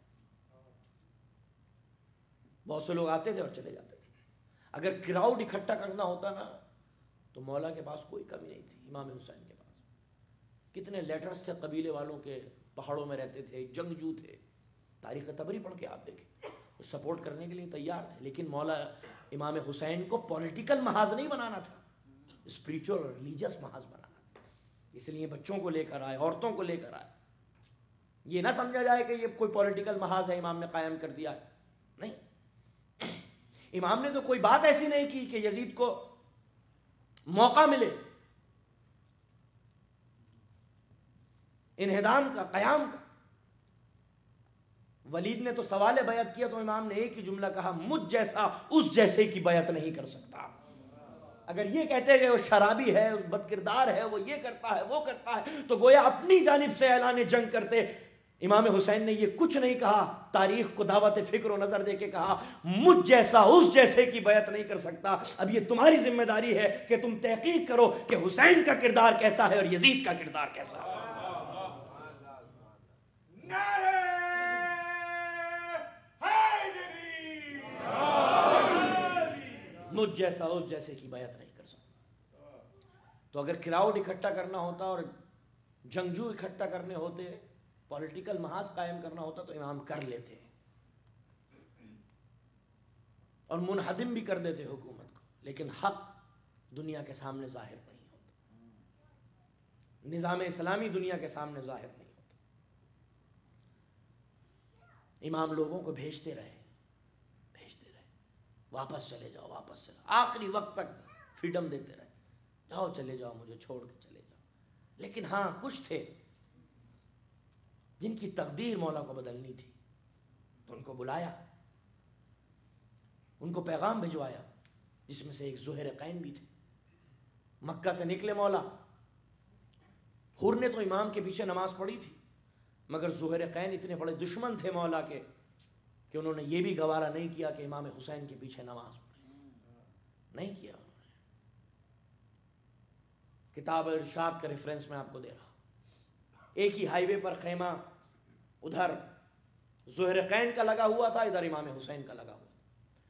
بہت سے لوگ آتے تھے اور چلے جاتے تھے، اگر کراؤڈ اکٹھا کرنا ہوتا نا تو مولا کے پاس کوئی کمی نہیں تھی، امام حسین کے پاس کتنے لیٹرز تھے قبیلے والوں کے، پہاڑوں میں رہتے تھے، جنگجو تھے، تاریخ تبری پڑھ کے آپ دیکھیں، سپورٹ کرنے کے لیے تیار تھے، لیکن مولا امام حسین کو پولیٹیکل محاذ نہیں بنانا تھا، اسپریچول اور ریلیجس محاذ بنانا تھا، اس لیے بچوں کو لے کر آئے، عورتوں کو لے کر آئے۔ یہ نہ سمجھا جائے کہ یہ کوئی پولیٹیکل محاذ ہے امام نے قائم کر دیا ہے، نہیں، امام نے تو کوئی بات ایسی نہیں کی کہ یزید کو موقع ملے انہدام کا، قیام کا۔ ولید نے تو سوال بیعت کیا تو امام نے ایک ہی جملہ کہا، مجھ جیسا اس جیسے کی بیعت نہیں کر سکتا۔ اگر یہ کہتے کہ وہ شرابی ہے، بد کردار ہے، وہ یہ کرتا ہے، وہ کرتا ہے، تو گویا اپنی جانب سے اعلان جنگ کرتے۔ امام حسین نے یہ کچھ نہیں کہا، تاریخ کو دعوت فکر و نظر دے کے کہا، مجھ جیسا اس جیسے کی بیعت نہیں کر سکتا۔ اب یہ تمہاری ذمہ داری ہے کہ تم تحقیق کرو کہ حسین کا کردار کیسا ہے اور یزید کا کردار کیسا ہے۔ مجھ جیسا اس جیسے کی بیعت نہیں کر سکتا۔ تو اگر کراؤڈ اکٹھا کرنا ہوتا اور جنگجو اکٹھا کرنے ہوتے، پولیٹیکل محاذ قائم کرنا ہوتا تو امام کر لیتے اور منہدم بھی کر دیتے حکومت کو، لیکن حق دنیا کے سامنے ظاہر نہیں ہوتا، نظام اسلامی دنیا کے سامنے ظاہر نہیں ہوتا۔ امام لوگوں کو بھیجتے رہے، واپس چلے جاؤ، واپس چلے، آخری وقت تک فریڈم دیتے رہے، جاؤ چلے جاؤ، مجھے چھوڑ کے چلے جاؤ۔ لیکن ہاں کچھ تھے جن کی تقدیر مولا کو بدلنی تھی، تو ان کو بلایا، ان کو پیغام بھجوایا، جس میں سے ایک زہیر قین بھی تھے۔ مکہ سے نکلے مولا، حر نے تو امام کے پیچھے نماز پڑھی تھی، مگر زہیر قین اتنے بڑے دشمن تھے مولا کے کہ انہوں نے یہ بھی گوارا نہیں کیا کہ امام حسین کے پیچھے نماز پڑھے، نہیں کیا انہوں نے۔ کتاب ارشاد کا ریفرنس میں آپ کو دے رہا ہوں، ایک ہی ہائی وے پر خیمہ، ادھر زہر قین کا لگا ہوا تھا، ادھر امام حسین کا لگا ہوا تھا۔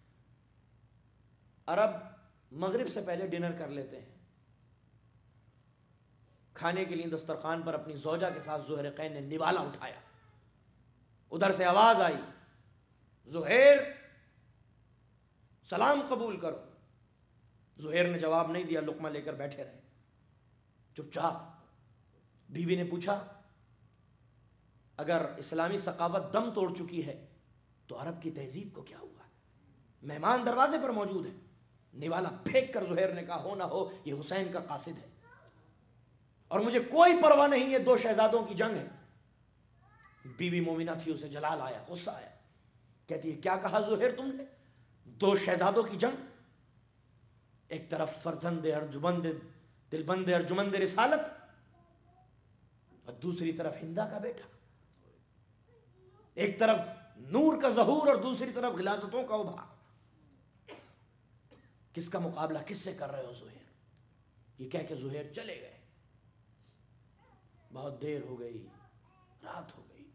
عرب مغرب سے پہلے ڈنر کر لیتے ہیں، کھانے کے لیے دسترخوان پر اپنی زوجہ کے ساتھ زہر قین نے نوالا اٹھایا، ادھر سے آواز آئی، زہیر سلام قبول کرو۔ زہیر نے جواب نہیں دیا، لقمہ لے کر بیٹھے رہے چپ چاپ۔ بیوی نے پوچھا، اگر اسلامی ثقافت دم توڑ چکی ہے تو عرب کی تہذیب کو کیا ہوا؟ مہمان دروازے پر موجود ہے۔ نوالا پھینک کر زہیر نے کہا، ہو نہ ہو یہ حسین کا قاصد ہے اور مجھے کوئی پرواہ نہیں ہے، دو شہزادوں کی جنگ ہے۔ بیوی مومنہ تھی، اسے جلال آیا، غصہ آیا، کہتی ہے کیا کہا زہیر تم نے؟ دو شہزادوں کی جنگ؟ ایک طرف فرزند ارجمند دلبند ارجمند رسالت اور دوسری طرف ہندا کا بیٹا، ایک طرف نور کا ظہور اور دوسری طرف غلاظتوں کا ابھار. کس کا مقابلہ کس سے کر رہے ہو زہیر؟ یہ کہہ کے زہیر چلے گئے. بہت دیر ہو گئی، رات ہو گئی،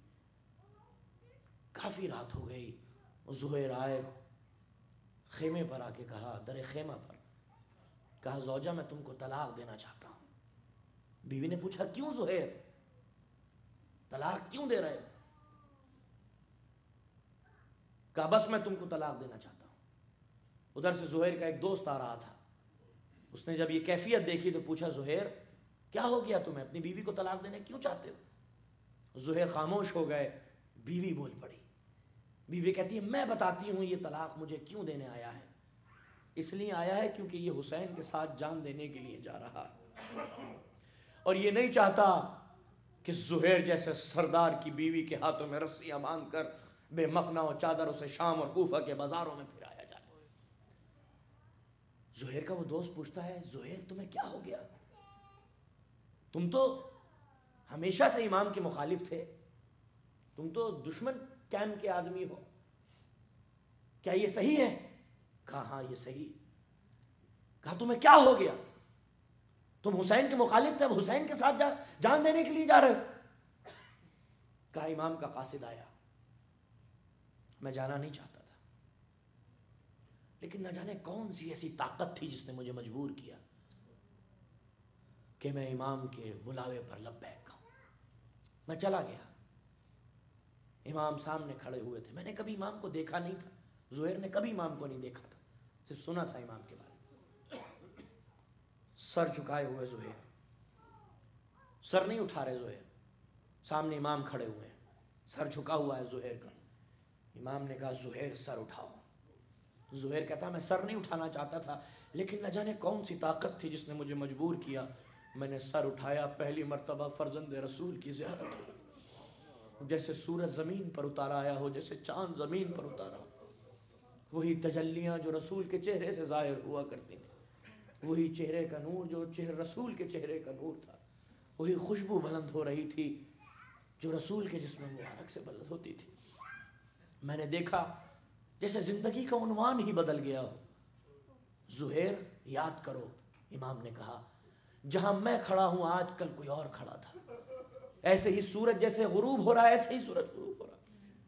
کافی رات ہو گئی. زہیر آئے، خیمے پر آ کے کہا، در خیمہ پر کہا زوجہ میں تم کو طلاق دینا چاہتا ہوں. بیوی نے پوچھا کیوں زہیر، طلاق کیوں دے رہے ہو؟ کہا بس میں تم کو طلاق دینا چاہتا ہوں. ادھر سے زہیر کا ایک دوست آ رہا تھا. اس نے جب یہ کیفیت دیکھی تو پوچھا زہیر کیا ہو گیا تمہیں، اپنی بیوی کو طلاق دینے کیوں چاہتے ہو؟ زہیر خاموش ہو گئے. بیوی بول پڑی. بیوی کہتی ہے میں بتاتی ہوں یہ طلاق مجھے کیوں دینے آیا ہے. اس لیے آیا ہے کیونکہ یہ حسین کے ساتھ جان دینے کے لیے جا رہا ہے، اور یہ نہیں چاہتا کہ زہیر جیسے سردار کی بیوی کے ہاتھوں میں رسیاں باندھ کر بے مقنا و چادر اسے شام اور کوفہ کے بازاروں میں پھرایا جائے. زہیر کا وہ دوست پوچھتا ہے زہیر تمہیں کیا ہو گیا؟ تم تو ہمیشہ سے امام کے مخالف تھے، تم تو دشمن کیمپ کے آدمی ہو، کیا یہ صحیح ہے؟ کہا ہاں یہ صحیح. کہا تمہیں کیا ہو گیا؟ تم حسین کے مخالف تھے، اب حسین کے ساتھ جان دینے کے لیے جا رہے ہو. کہا امام کا قاصد آیا، میں جانا نہیں چاہتا تھا، لیکن نہ جانے کون سی ایسی طاقت تھی جس نے مجھے مجبور کیا کہ میں امام کے بلاوے پر لبیک کہوں. میں چلا گیا. امام سامنے کھڑے ہوئے تھے. میں نے کبھی امام کو دیکھا نہیں تھا، زہیر نے کبھی امام کو نہیں دیکھا تھا، صرف سنا تھا امام کے بارے میں. سر جھکائے ہوئے زہیر، سر نہیں اٹھا رہے زہیر. سامنے امام کھڑے ہوئے ہیں، سر جھکا ہوا ہے زہیر کا. امام نے کہا زہیر سر اٹھاؤ. زہیر کہتا میں سر نہیں اٹھانا چاہتا تھا، لیکن نہ جانے کون سی طاقت تھی جس نے مجھے مجبور کیا. میں نے سر اٹھایا. پہلی مرتبہ فرزند رسول کی زیارت ہوئی. جیسے سورج زمین پر اتارا آیا ہو، جیسے چاند زمین پر اتارا ہو. وہی تجلیاں جو رسول کے چہرے سے ظاہر ہوا کرتی تھی، وہی چہرے کا نور جو رسول کے چہرے کا نور تھا. وہی خوشبو بلند ہو رہی تھی جو رسول کے جسم مبارک سے بلند ہوتی تھی. میں نے دیکھا جیسے زندگی کا عنوان ہی بدل گیا ہو. زہیر یاد کرو، امام نے کہا جہاں میں کھڑا ہوں آج کل کوئی اور کھڑا تھا. ایسے ہی سورج جیسے غروب ہو رہا ہے ایسے ہی سورج غروب ہو رہا.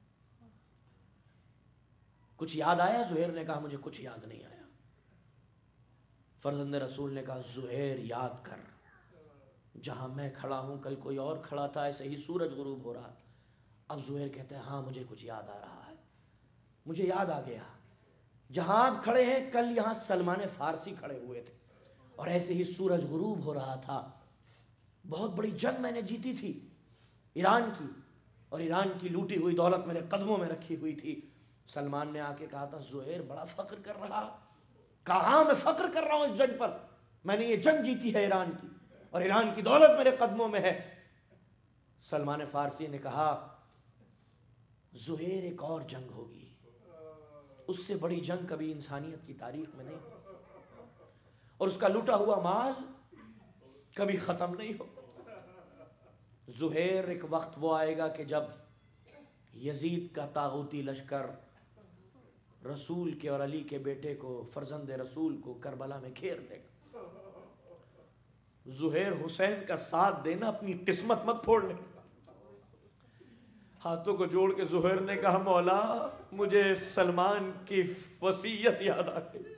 کچھ یاد آیا؟ زہیر نے کہا مجھے کچھ یاد نہیں آیا. فرزند رسول نے کہا زہیر یاد کر، جہاں میں کھڑا ہوں کل کوئی اور کھڑا تھا، ایسے ہی سورج غروب ہو رہا. اب زہیر کہتے ہیں ہاں مجھے کچھ یاد آ رہا ہے. مجھے یاد آ گیا، جہاں آپ کھڑے ہیں کل یہاں سلمان فارسی کھڑے ہوئے تھے اور ایسے ہی سورج غروب ہو رہا تھا. بہت بڑی جنگ میں نے جیتی تھی ایران کی، اور ایران کی لوٹی ہوئی دولت میرے قدموں میں رکھی ہوئی تھی. سلمان نے آ کے کہا تھا زہیر بڑا فخر کر رہا. کہا ہاں میں فخر کر رہا ہوں اس جنگ پر، میں نے یہ جنگ جیتی ہے ایران کی، اور ایران کی دولت میرے قدموں میں ہے. سلمان فارسی نے کہا زہیر ایک اور جنگ ہوگی، اس سے بڑی جنگ کبھی انسانیت کی تاریخ میں نہیں، اور اس کا لوٹا ہوا مال کبھی ختم نہیں ہو. زہیر ایک وقت وہ آئے گا کہ جب یزید کا طاغوتی لشکر رسول کے اور علی کے بیٹے کو، فرزند رسول کو کربلا میں گھیر لے گا. زہیر حسین کا ساتھ دینا، اپنی قسمت مت پھوڑ لے. ہاتھوں کو جوڑ کے زہیر نے کہا مولا مجھے سلمان کی وصیت یاد آ گئی.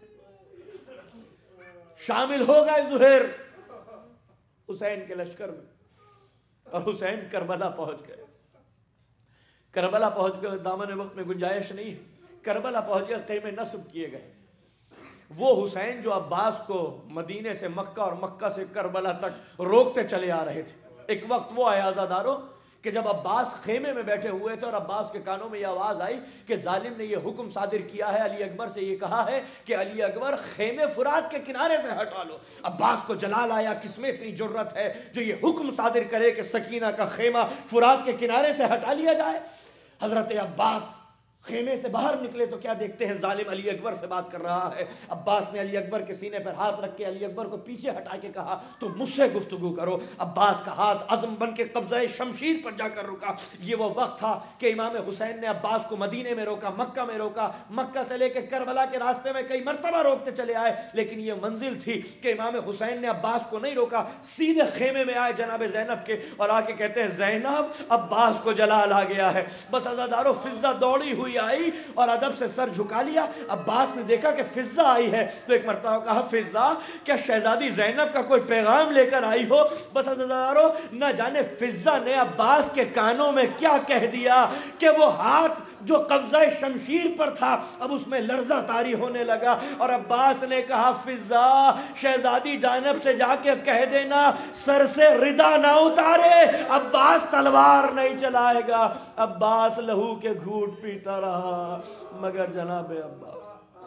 شامل ہو گئے زہیر حسین کے لشکر میں، اور حسین کربلا پہنچ گئے. کربلا پہنچ گئے، دامن وقت میں گنجائش نہیں ہے. کربلا پہنچ گئے، خیمے نصب کیے گئے. وہ حسین جو عباس کو مدینے سے مکہ اور مکہ سے کربلا تک روکتے چلے آ رہے تھے. ایک وقت وہ آیا عزاداروں کہ جب عباس خیمے میں بیٹھے ہوئے تھے اور عباس کے کانوں میں یہ آواز آئی کہ ظالم نے یہ حکم صادر کیا ہے، علی اکبر سے یہ کہا ہے کہ علی اکبر خیمے فرات کے کنارے سے ہٹا لو. عباس کو جلال آیا، کس میں اتنی جرت ہے جو یہ حکم صادر کرے کہ سکینہ کا خیمہ فرات کے کنارے سے ہٹا لیا جائے. حضرت عباس خیمے سے باہر نکلے تو کیا دیکھتے ہیں؟ ظالم علی اکبر سے بات کر رہا ہے۔ عباس نے علی اکبر کے سینے پر ہاتھ رکھ کے علی اکبر کو پیچھے ہٹا کے کہا تو مجھ سے گفتگو کرو۔ عباس کا ہاتھ عزم بن کے قبضہ شمشیر پر جا کر رکا۔ یہ وہ وقت تھا کہ امام حسین نے عباس کو مدینے میں روکا، مکہ میں روکا، مکہ سے لے کے کربلا کے راستے میں کئی مرتبہ روکتے چلے آئے، لیکن یہ منزل تھی کہ امام حسین نے عباس کو نہیں روکا، سیدھے خیمے میں آئے جناب زینب کے اور آ کے کہتے ہیں زینب عباس کو جلال آ گیا ہے۔ بس عزادارو فضہ دوڑی ہوئی آئی اور ادب سے سر جھکا لیا۔ عباس نے دیکھا کہ فضہ آئی ہے تو ایک مرتبہ کہا فضہ کیا شہزادی زینب کا کوئی پیغام لے کر آئی ہو؟ بس عزادارو نہ جانے فضہ نے عباس کے کانوں میں کیا کہہ دیا کہ وہ ہاتھ جو قبضہ شمشیر پر تھا اب اس میں لرزہ طاری ہونے لگا، اور عباس نے کہا فضہ شہزادی زینب سے جا کے کہہ دینا سر سے ردا نہ اتارے، عباس تلوار نہیں چلائے گا۔ عباس لہو کے گھوٹ پیتا رہا مگر جناب عباس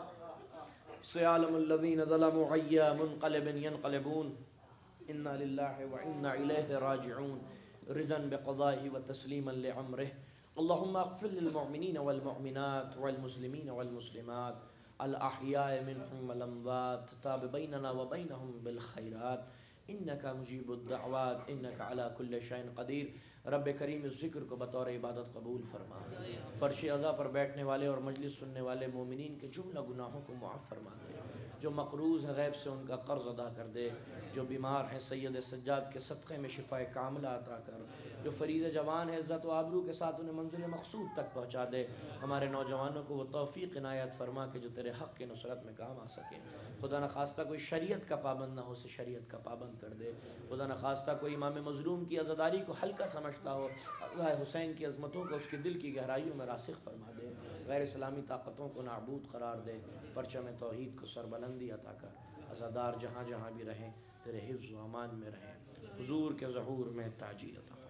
سیعلم الذین ظلموا ای منقلب ینقلبون انا للہ وانا الیہ راجعون رضا بقضائہ وتسلیما لعمرہ اللہم اغفر للمؤمنین والمؤمنات والمسلمین والمسلمات الاحیاء منہم والاموات تاب بیننا وبینہم بالخیرات انکا مجیب الدعوات انکا علی کل شیء قدیر۔ رب کریم اس ذکر کو بطور عبادت قبول فرما، فرش عزا پر بیٹھنے والے اور مجلس سننے والے مومنین کے جملہ گناہوں کو معاف فرما دے، جو مقروض ہیں غیب سے ان کا قرض ادا کر دے، جو بیمار ہیں سید سجاد کے صدقے میں شفاء کاملہ عطا کر، جو فریض جوان ہے عزت و آبرو کے ساتھ انہیں منزل مقصود تک پہنچا دے۔ ہمارے نوجوانوں کو وہ توفیق عنایت فرما کہ جو تیرے حق کی نصرت میں کام آ سکیں۔ خدا نخواستہ کوئی شریعت کا پابند نہ ہو اسے شریعت کا پابند کر دے۔ خدا نخواستہ کوئی امام مظلوم کی عزاداری کو ہلکا سمجھتا ہو، اللہ حسین کی عظمتوں کو اس کے دل کی گہرائیوں میں راسخ فرما دے، غیر اسلامی طاقتوں کو نابود قرار دے، پرچم توحید کو سربلندی عطا کر۔ عزادار جہاں جہاں بھی رہیں تیرے حفظ و امان میں رہیں، حضور کے ظہور میں تاجیل عطا